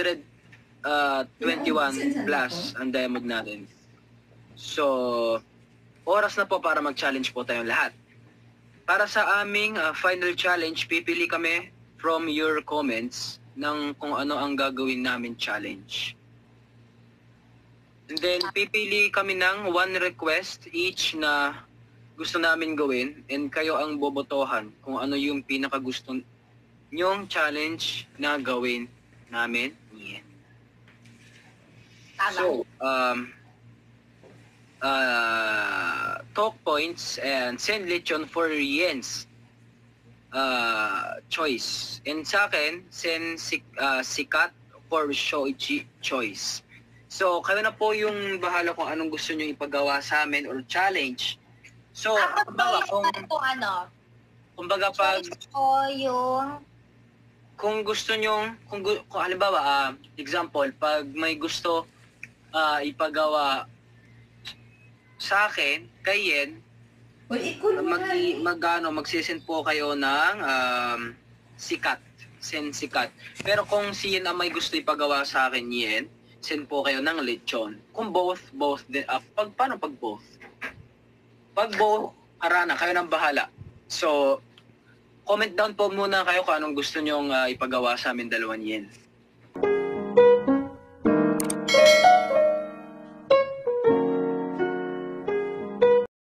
621 plus ang diamond natin. So, oras na po para mag-challenge po tayong lahat. Para sa aming final challenge, pipili kami from your comments ng kung ano ang gagawin namin challenge. And then, pipili kami ng one request each na gusto namin gawin and kayo ang bobotohan kung ano yung pinakagusto nyong challenge na gawin namin. Yeah. Tama. So, talk points and send lechon for Yen's choice. And sa akin, send sikat for Shoichi choice. So, kayo na po yung bahala kung anong gusto nyo ipagawa sa amin or challenge. So, Ako kumbaga, choice na itong ano. kumbaga pag, Choice ko yung... kung gusto nyo, kung halimbawa, example, pag may gusto ipagawa sa akin, kay Yen, magsisend po kayo ng sikat. Send sikat. Pero kung si Yen ang may gusto ipagawa sa akin, Yen, send po kayo ng lechon. Kung both, paano pag both? Pag both, arana, kayo nang bahala. So, comment down po muna kayo kung anong gusto nyong ipagawa sa amin dalawa ni Yen.